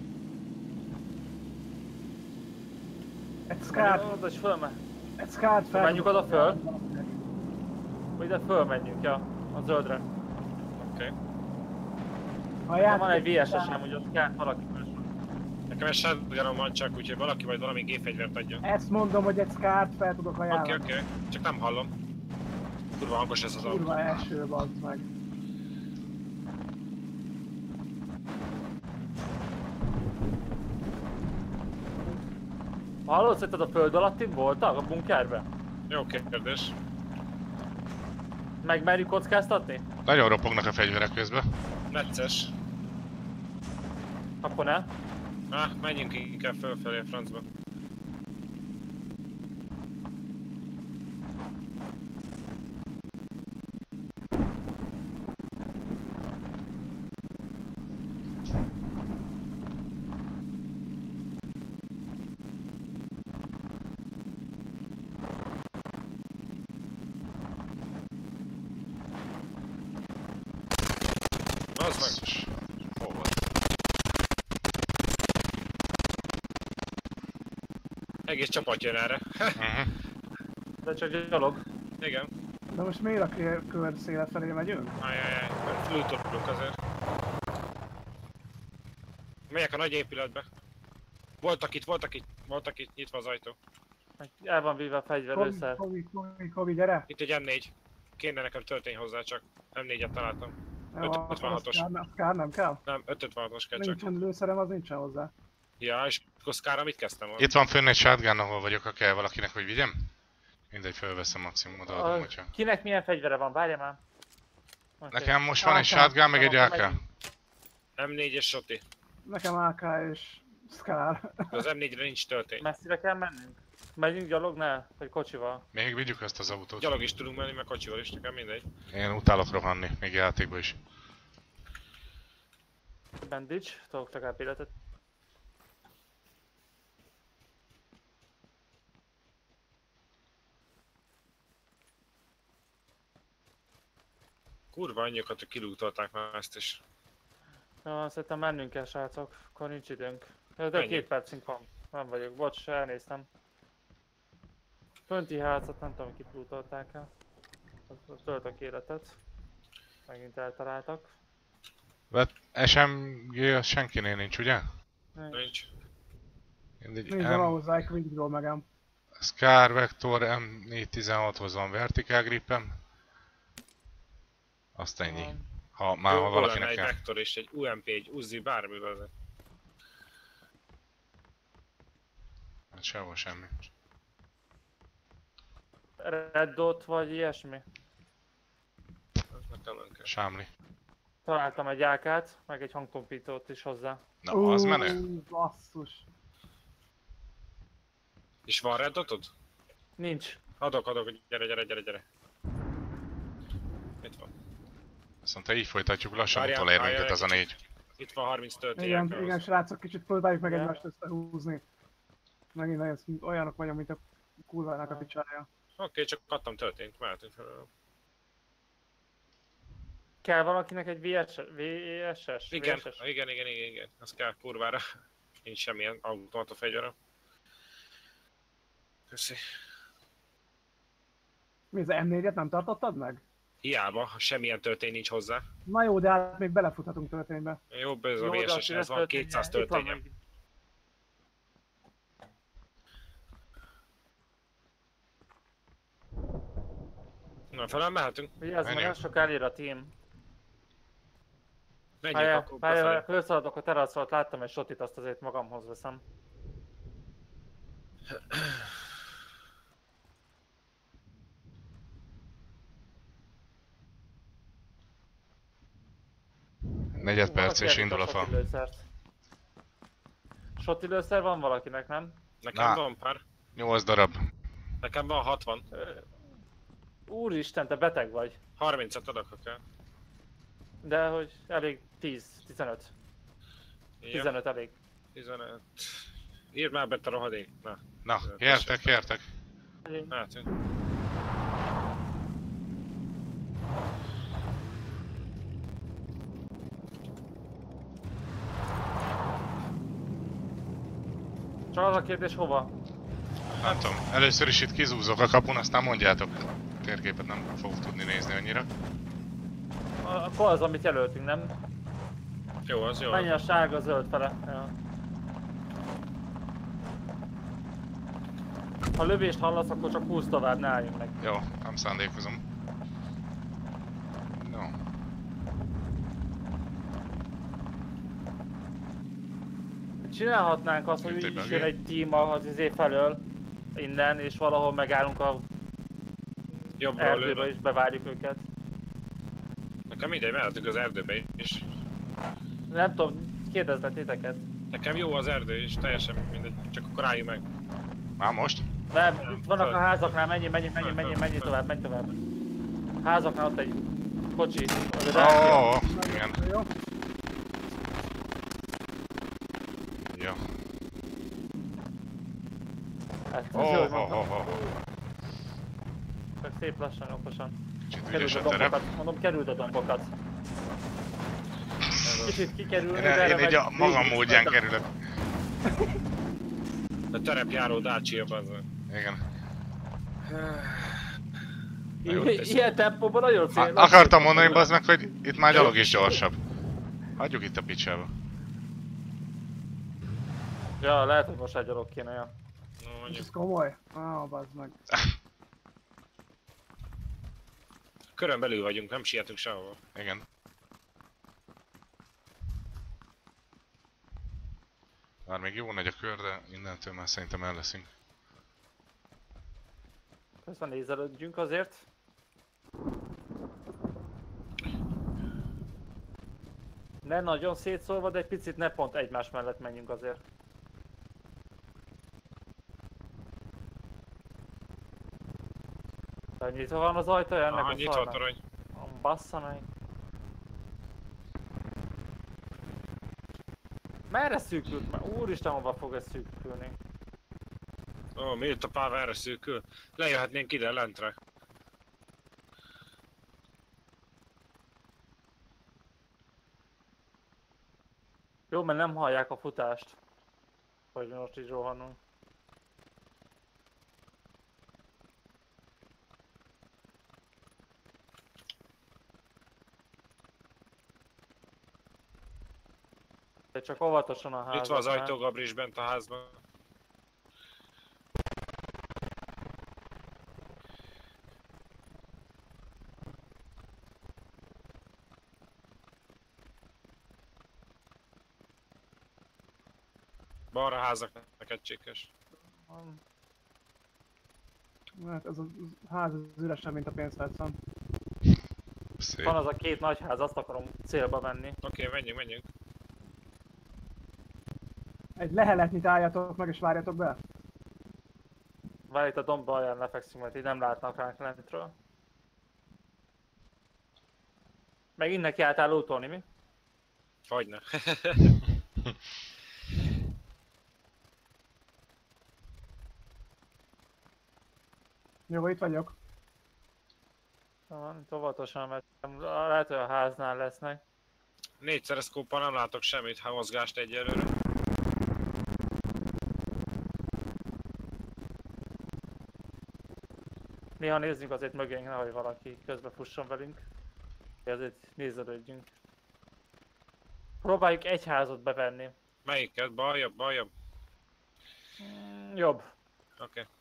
Egy skárt,
oda is fölme.
egy skárt fel.
Menjünk oda föl? Vagy ide fölmenjünk, ja, a zöldre.
Oké. Okay.
Ha
Ja, van egy
játszik-
vé es es-em, hogy ott kell valaki más.
Nekem egy shotgunom van csak, úgyhogy valaki majd valami gépfegyvert adja.
Ezt mondom, hogy egy skárt fel tudok
Oké,
ajánlani.
oké. Csak nem hallom. Kurva hangos ez az autó.
Kurva eső, bazd meg.
Hallod, szerinted a föld alatti voltak a bunkerben?
Jó kérdés.
Megmerjük kockáztatni?
Nagyon ropognak a fegyverek közben.
Necces.
Akkor ne.
Ah, menjünk inkább fölfelé a francba. Az meg.
Basszus. Hol volt?
Egész csapat jön erre.
Uh-huh.
De csak gyalog.
Igen.
De most miért a kör- kör széle felé megyünk?
Ajajaj, fölutolunk azért. Megyek a nagy épületbe. Voltak itt, voltak itt, voltak itt, nyitva az ajtó.
El van víve a fegyverlőszer.
Kobi, Kobi, Kobi, gyere!
Itt egy em négy. Kéne nekem történni hozzá csak. em négyet találtam.
Jó, akkor az
ötvenhatos.
kár, az kár nem kell?
Nem, ötvenhatos kell csak.
Nincsen lőszerem, az nincsen hozzá.
Ja, és Koszkára mit kezdtem volna?
Itt van fönn egy shotgun, ahol vagyok, ha kell valakinek, hogy vigyem? Mindegy, fölveszem maximum, odaadom,
A,
hogyha...
kinek milyen fegyvere van? Várja már. Okay.
Nekem most van egy
Á ká.
shotgun, meg egy á ká.
Megyünk.
em négy és Soti.
Nekem á ká és Scar.
De az em négyre nincs töltény.
Messzire kell mennünk? Megyünk gyalognál? Vagy kocsival?
Még vigyük ezt az autót.
Gyalog is tudunk menni, meg kocsival is, nekem mindegy.
Én utálok rohanni, még játékban is.
Bandage, tudok legalább életet.
Kurva annyiakat, hogy kilútolták már ezt is.
Ja, szerintem mennünk kell, srácok. Akkor nincs időnk. De
Mennyi?
két percünk van. Nem vagyok. Bocs, elnéztem. Fönti házat nem tudom, kiplútolták el. Töltök életet. Megint eltaláltak.
Vett es em gé az senkinél nincs, ugye?
Nincs.
Mindegy,
Nincs van
M...
hozzá, egy Quickdraw megem.
Scar Vector em négyszáztizenhathoz van vertical gripem. Azt ennyi. Ha már ha
Jó,
valakinek
lenne egy
kell.
Vector és egy u em pé, egy Uzi, bármi az.
Hát sehol semmi.
Red Dot vagy ilyesmi.
Az nekem nem kell.
Sámli.
Találtam egy á kát, meg egy hangtompítót is hozzá.
Na, az menő.
Ú, basszus.
És van red dotod?
Nincs.
Adok, adok, gyere, gyere, gyere, gyere. Itt van.
Azt mondta, így folytatjuk, lassan
Várjál,
utolér
várjál
minket
egy
az a
kicsit.
négy.
Itt van harminc töltény.
Igen, igen, srácok, kicsit próbáljuk meg
Ja.
egymást összehúzni. Megint nagyon olyanok vagyunk, mint a kurvának a picsája.
Oké, csak adtam töltényt, mehetünk fel.
Kell valakinek egy vé es es?
Igen, igen, igen, igen, igen. Az kell kurvára. Nincs semmilyen automata fegyverem. Köszi.
Mi az em négyet nem tartottad meg?
Hiába, ha semmilyen töltény nincs hozzá.
Na jó, de hát még belefuthatunk történetbe.
Jobb ez a vé es es, ez van kétszáz töltényem. Na, felel mehetünk.
Vigyázz, mert
Menjünk.
nem sok elér a team.
Menjünk
Várjál,
akkor
várjál,
befelé.
fölszaladok a teraszról, láttam egy sotit, azt azért magamhoz veszem.
Negyed perc
Valaki
és
elvitte
indul a fa.
sotilőszert. Sotilőszer van valakinek, nem?
Nekem
Na.
van pár.
nyolc darab.
Nekem van hatvan.
Ö, Úristen, te beteg vagy.
harmincat adok, ha kell.
De hogy elég tíz, tizenöt.
Ja,
tizenöt elég.
tizenöt. Írd már be a rohadék. Na,
Na, gyertek, gyertek.
mehetünk.
Csak az a kérdés, hova?
Nem tudom, először is itt kizúzok a kapun, aztán mondjátok. Térképet nem fogok tudni nézni annyira.
Akkor az, amit jelöltünk, nem?
Jó, az jó.
Menj a sárga, zöld fele. Ja. Ha lövést hallasz, akkor csak húzz tovább, ne álljunk meg.
Jó, nem szándékozom. No.
Csinálhatnánk azt, hogy
Jött egy
úgyis
buggy.
jön egy team az izé felől, innen, és valahol megállunk a
Jobbról
erdőbe
lőve.
és bevárjuk őket.
Nekem mindegy, mehetünk az erdőbe is.
Nem tudom, kérdezlek titeket.
Nekem jó az erdő is, teljesen mindegy, csak akkor álljunk meg.
Már most?
Nem, itt vannak a házaknál, menj, menj, menj, menj, menj tovább, menj tovább. Házaknál ott egy kocsi, az egy
Ó,
ráció.
oh, igen.
Jó?
Jó.
Hát,
Ó,
ez jó, hogy
ó, ó,
mondtam.
ó.
Csak szép lassan, okosan.
Kicsit
Kerüld
ügyes
a
a terep.
dombokat, mondom, kerüld a dombokat. kicsit kikerülni,
Én,
de erre
én egy a
meg
magam
végig
módján
mentem.
kerülök.
A terepjáró Dacia bazzag.
Igen.
Na jó,
I-
tesz.
Ilyen tempóban nagyon
Ha,
cél.
akartam mondani, bazd meg, hogy itt már gyalog is gyorsabb. Hagyjuk itt a picsába.
Ja, lehet, hogy most egy gyalog kéne, ja.
No,
És
mondjuk.
ez komoly? Ah, bazd meg.
Körön belül vagyunk, nem sietünk sehova.
Igen. Már még jó nagy a kör, de innentől már szerintem el leszünk.
Közben nézelődjünk azért. Ne nagyon szétszólva, de egy picit ne pont egymás mellett menjünk azért. De nyitva van az ajtó ennek
Aha,
a
nyitva a
szarnak?
torony.
Bassza meg. Merre szűkült már? Úristen, hova fog ez szűkülni?
Ó, mi itt a páva erre szűkül? Lejöhetnénk ide, lentre.
Jó, mert nem hallják a futást. Hogy mi most így rohanunk. De csak óvatosan a házat.
Itt van az
mert-
ajtó, Gabri is bent a házban. Balra házak neked csékes.
Van.
Hát ez a ház az üresen, mint a pénztárcám.
Szép.
Van az a két nagy ház, azt akarom célba venni.
Oké, okay, menjünk, menjünk.
Egy leheletnyit álljatok meg és várjatok be.
Várj, itt a domba alján lefekszünk, mert így nem látnak ránk lentről. Meg innen kiálltál lootolni, mi?
Hogyne.
Jó, itt vagyok.
Van, itt óvatosan, mert lehet, hogy a háznál lesznek.
Négyszeres szkóppal nem látok semmit, ha mozgást egyelőre.
Néha nézzünk azért mögénk, nehogy valaki közbe fusson velünk. Ezért nézelődjünk. Próbáljuk egy házat bevenni.
Melyiket? Baljabb, baljabb?
Mm, jobb.
Oké. Okay.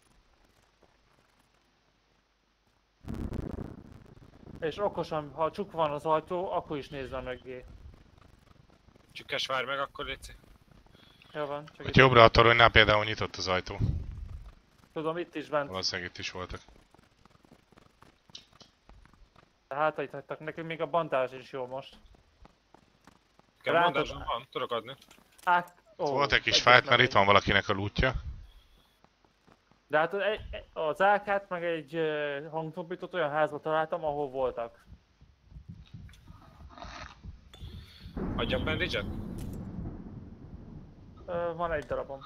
És okosan, ha csuk van az ajtó, akkor is nézze mögé.
Csükkes, várj meg, akkor légy.
Jó van, csak
Hogy
itt,
jobbra a toronynál például nyitott az ajtó.
tudom, itt is bent.
Valószínűleg itt is voltak.
De hátait hagytak, nekünk még a bandázs is jó most.
Kell
Látod-
mondásban van, tudok adni.
Á, ó,
Volt egy kis
egyes
fight, mert
meg
itt van valakinek a lootja.
De hát az, egy- az á kát meg egy uh, hangtompítót olyan házba találtam, ahol voltak.
Adjam bandage-et?
Uh, van egy darabom.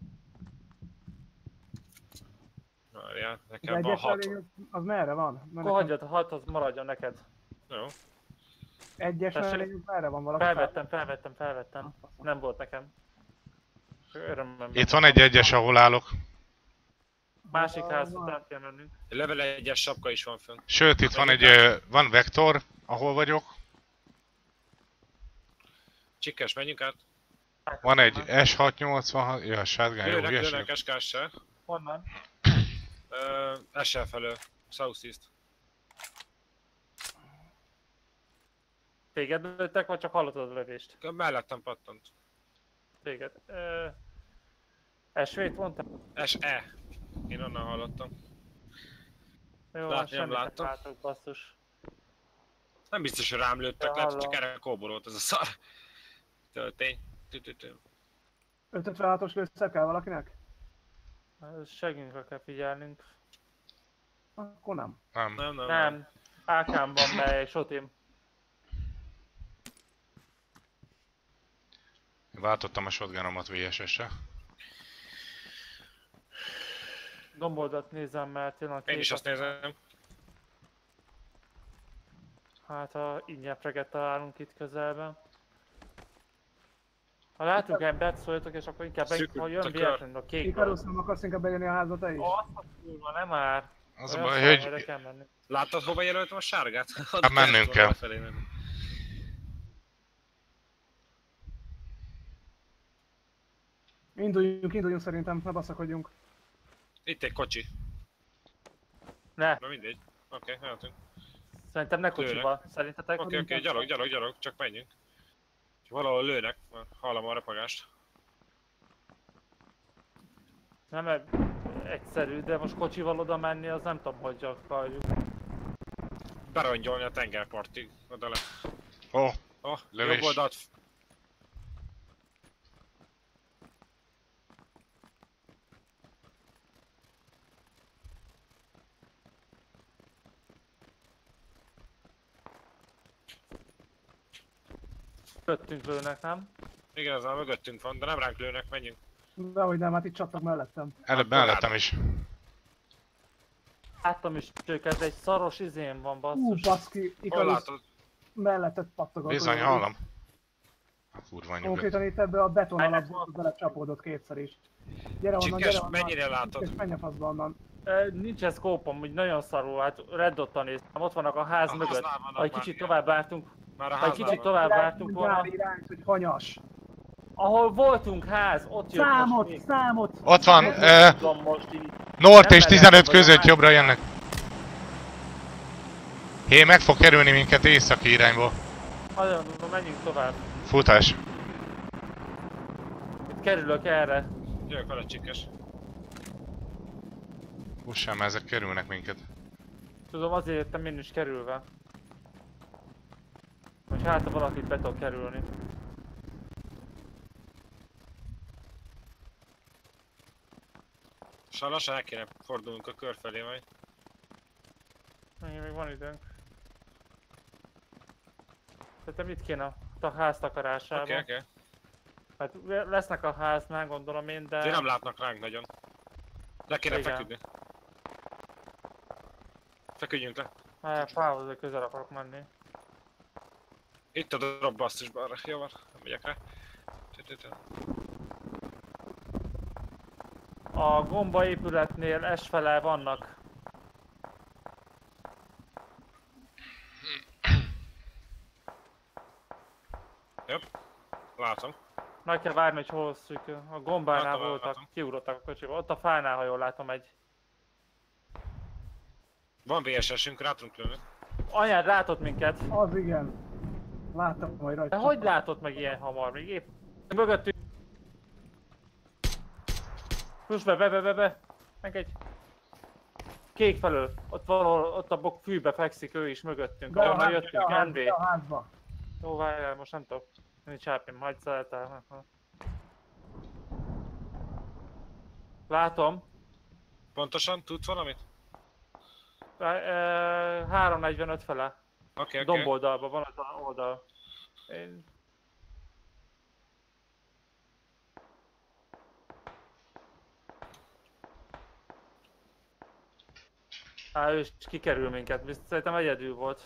Várjál,
Az
nekem van
egyes
hat.
elég, az merre van? Mert
Akkor
nekem
hagyjad, hat az maradjon neked.
Jó.
egyes
Tessék.
elég, merre van valaki?
Felvettem, felvettem, felvettem. Nem volt nekem. Örömmel.
Itt van egy egyes, ahol állok.
Másik
Ah,
ház
van.
után kell mennünk.
Level egyes sapka is van fönn.
Sőt, itt van egy, ö, van vektor, ahol vagyok.
Csikkes, menjünk át.
Van egy S hatszáznyolcvanhat, ja, shotgun, jó,
Jönnek,
hülyeség.
jönnek eskással.
Honnan?
Ö, es el felől. Southeast.
Téged lőttek, vagy csak hallottad a lövést?
Mellettem pattant.
Téged. Ö... Esvét mondtam?
es e. Én onnan hallottam.
Jó,
Látni
hát
nem
semmit
láttam.
látok, basszus.
Nem biztos, hogy rám lőttek,
Ja,
lehet, hogy csak
hallom.
erre kóborolt ez a szar. Töltény. Tü-tü-tü.
ötszázötvenhatos lőszer kell valakinek?
Segünkre kell figyelnünk.
Akkor nem.
Nem.
Nem, nem, nem.
Nem. á kám van, mely sotim.
Váltottam a shotgunomat vé es es-re.
Gomboldat nézem, mert jön a
Én
két
is azt nézem.
Hát ha ingyen freget találunk itt közelben. Ha látunk embert, szóljatok, és akkor inkább meg,
Szűkült
ha
a
jön
kör.
véletlenül a kék.
Ikarusz, nem akarsz inkább bejönni a házba te is?
Azt a kurva, nem már.
Az a
Olyan
baj,
szarhelyre
hogy
kell menni.
Láttad, hova jelöltem a sárgát?
Hát mennünk kell.
Lefelé menni.
Induljunk, induljunk szerintem, ne baszakodjunk.
Itt egy kocsi.
Ne,
Na mindegy. Oké, okay, eltünk.
szerintem ne kocsiba. Szerintetek?
Oké, oké, gyalog, gyalog, gyalog, csak menjünk. Valahol lőnek, már hallom a repagást.
Nem e- egyszerű, de most kocsival oda menni, az nem tudom, hogy akarjuk.
Berongyolni a tengerpartig, oda le.
Ó, oh,
Oh,
Lövés.
jobb oldalt.
Mögöttünk lőnek, nem?
Igen, az már mögöttünk van, de nem ránk lőnek, menjünk.
Dehogy nem, hát itt csaptak mellettem.
előbb mellettem is.
Láttam is őket, egy szaros izén van,
Hú,
basszus.
baszki,
Hol
Ikarusz
látod?
mellettet pattogott.
Bizony, hallom. A kurva nyugat.
Konkrétan itt ebbe a beton alapba belecsapódott kétszer is. Gyere onnan, gyere
Csikes,
onnan.
mennyire látod?
Csikes, menj a faszba onnan.
E, nincs ez kópom, úgy nagyon szarul, hát red dottal néztem, ott vannak a ház
A
mögött.
háznál vannak
Ha egy
már,
kicsit
igen.
tovább vártunk,
Már a
ha egy
háznál
kicsit
van.
tovább
Irány,
vártunk volna.
nyári irányt, hogy hanyas.
Ahol voltunk ház, ott jött most
Számot,
még.
számot!
Ott van,
Nem
uh,
tudom most így.
North
Nem
és
merem,
tizenöt
vagy a
között
ház-
jobbra jönnek. Hé, meg fog kerülni minket északi irányból.
Nagyon, menjünk tovább.
Futás.
Itt kerülök erre.
Jövök vele, Csikes.
Hússál, mert ezek kerülnek minket.
Tudom, azért jöttem én is kerülve. Hogy hát ha valakit be tudok kerülni.
És lassan el kéne fordulnunk a kör felé majd.
Még, még van időnk. Szerintem itt kéne a ház takarásába.
Oké, oké.
Hát lesznek a háznál, gondolom én, de...
De nem látnak ránk nagyon. Le kéne
Igen.
feküdni. Feküdjünk le.
Hát fához, hogy közel akarok menni.
Itt a drop basszus balra. Jó van, nem megyek rá. Tü- tü- tü.
A gomba épületnél esfele vannak.
Jobb. Látom.
Meg kell várni, hogy hol szűk. A gombánál
Látom,
voltak,
látom.
kiugrottak a kocsiba. Ott a fánál, ha jól látom, egy...
Van vé es esünk, rá tudunk lőni.
Anyád látott minket.
Az igen. Láttam majd rajta.
De hogy látott meg ilyen hamar? Még épp... Mögöttünk... Húss be, be, be, be, be! Meg egy... Kék felől. Ott valahol, ott a bok fűbe fekszik, ő is mögöttünk.
Be a
Ahonnan
házba,
jöttünk,
be a házba,
en
be
vé.
a házba.
Jó, várjál, most nem tudok. Nincs hápim, hagyd szálltál. Látom.
Pontosan? Tudsz valamit?
három negyvenöt fele.
Oké, oké.
Domboldalban van az a oldal. Én... Á, ő is kikerül minket, biztos szerintem egyedül volt.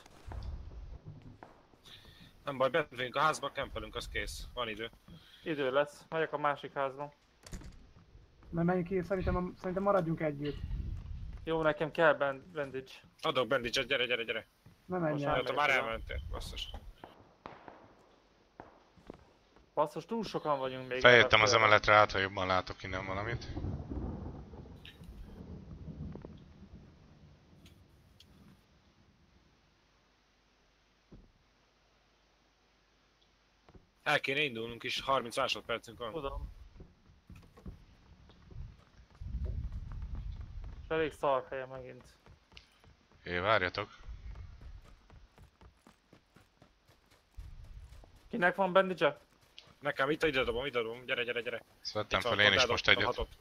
Nem baj, bevünk a házba, kempelünk, az kész. Van idő.
Idő lesz, megyek a másik házba.
Mert menjünk ki, szerintem, szerintem maradjunk együtt.
Jó, nekem kell band- bandage.
Adok bandage-et, gyere, gyere, gyere.
Ne menj
Most
el.
már-
Előtte már elmentél, basszus.
Basszus, túl sokan vagyunk még.
Feljöttem az
ebben.
emeletre át, ha jobban látok innen valamit.
El kéne indulnunk is, harminc másodpercünk van.
Tudom. És elég szar helye megint.
Hé, várjatok.
Kinek van bandage-e?
Nekem itt ide dobom, ide dobom, gyere, gyere, gyere.
Ezt vettem
Itt van,
fel én is
ledobtam
most egyet.
hatot.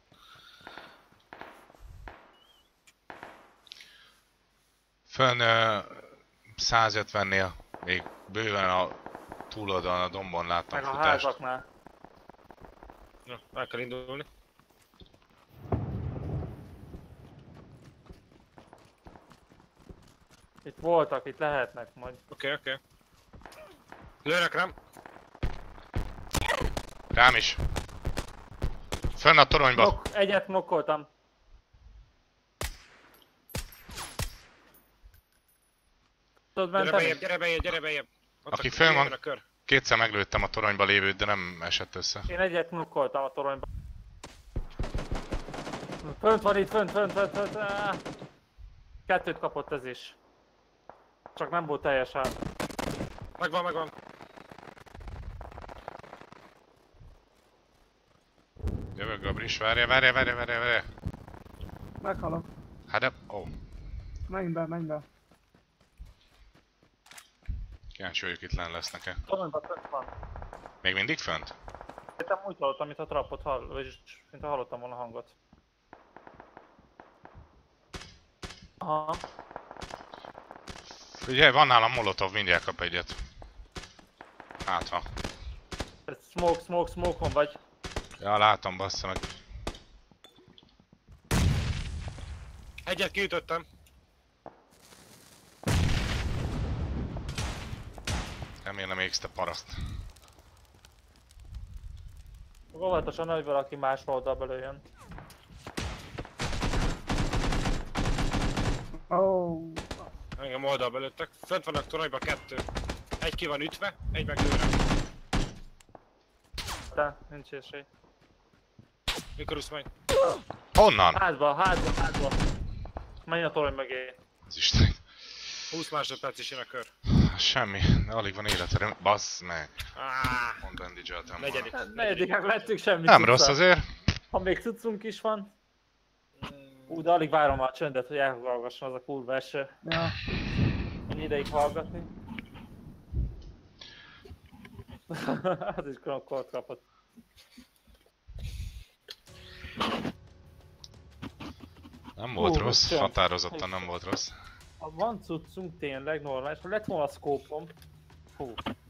Fönn uh, száz ötvennél még bőven a túloldalon a dombon láttam
Meg a
futást.
házaknál.
Ja, el kell indulni.
Itt voltak, itt lehetnek majd.
Oké, oké. Lőnek rám.
Rám is. Fönn a toronyba.
Nok, egyet nokkoltam. Tudod
Gyere
menteni?
bejebb, gyere bejebb, gyere bejebb. Ott
Aki
a-
fönn van-
jön a kör.
Kétszer meglőttem a toronyba lévőt, de nem esett össze.
Én egyet nokkoltam a toronyba. Fönt van itt, fönt, fönt, fönt, fönt. áh. Kettőt kapott ez is. Csak nem volt teljesen.
Megvan, megvan.
Jövök, Gabris, várja, várja, várja, várja, várja.
Meghalok.
Hát de... Ó,
Menj be, menj be.
kíváncsi vagyok, itt lenn lesznek-e.
Toronyba fönt van.
Még mindig fönt?
Én úgy hallottam, mint a trappot hall, vagyis mint ha hallottam volna hangot. Aha.
Ugye, van nálam molotov, mindjárt kap egyet. Hát ha.
Ez smoke, smoke, smoke-on vagy.
Ja, látom, bassza meg.
Egyet kiütöttem.
Remélem égsz, te paraszt.
Óvatosan, hogy valaki más oldalba lőjön.
Ó, oh,
Engem oldalba lőttek. Fönt vannak toronyba kettő. Egy ki van ütve, egy meg lőre.
De, nincs esély.
Mikor úsz meg?
Honnan?
Házba, házba, házba. Menj a torony mögé.
Az Isten.
húsz másodperc is jön a kör.
Semmi, de alig van életre. Bassz meg.
Ah,
Mond bandage-eltem
negyedik.
volna.
Negyedikek lettünk, semmi
Nem
cucca.
rossz azért.
Ha még cuccunk is van. Ú, de alig várom a csöndet, hogy elhallgasson az a kurva eső.
ja.
Ennyi ideig hallgatni. Az is krokkort kapott.
Nem volt
Hú,
rossz,
csönd.
határozottan nem volt rossz.
Ha van cuccunk tényleg normális, ha lett volna a szkópom. Hú,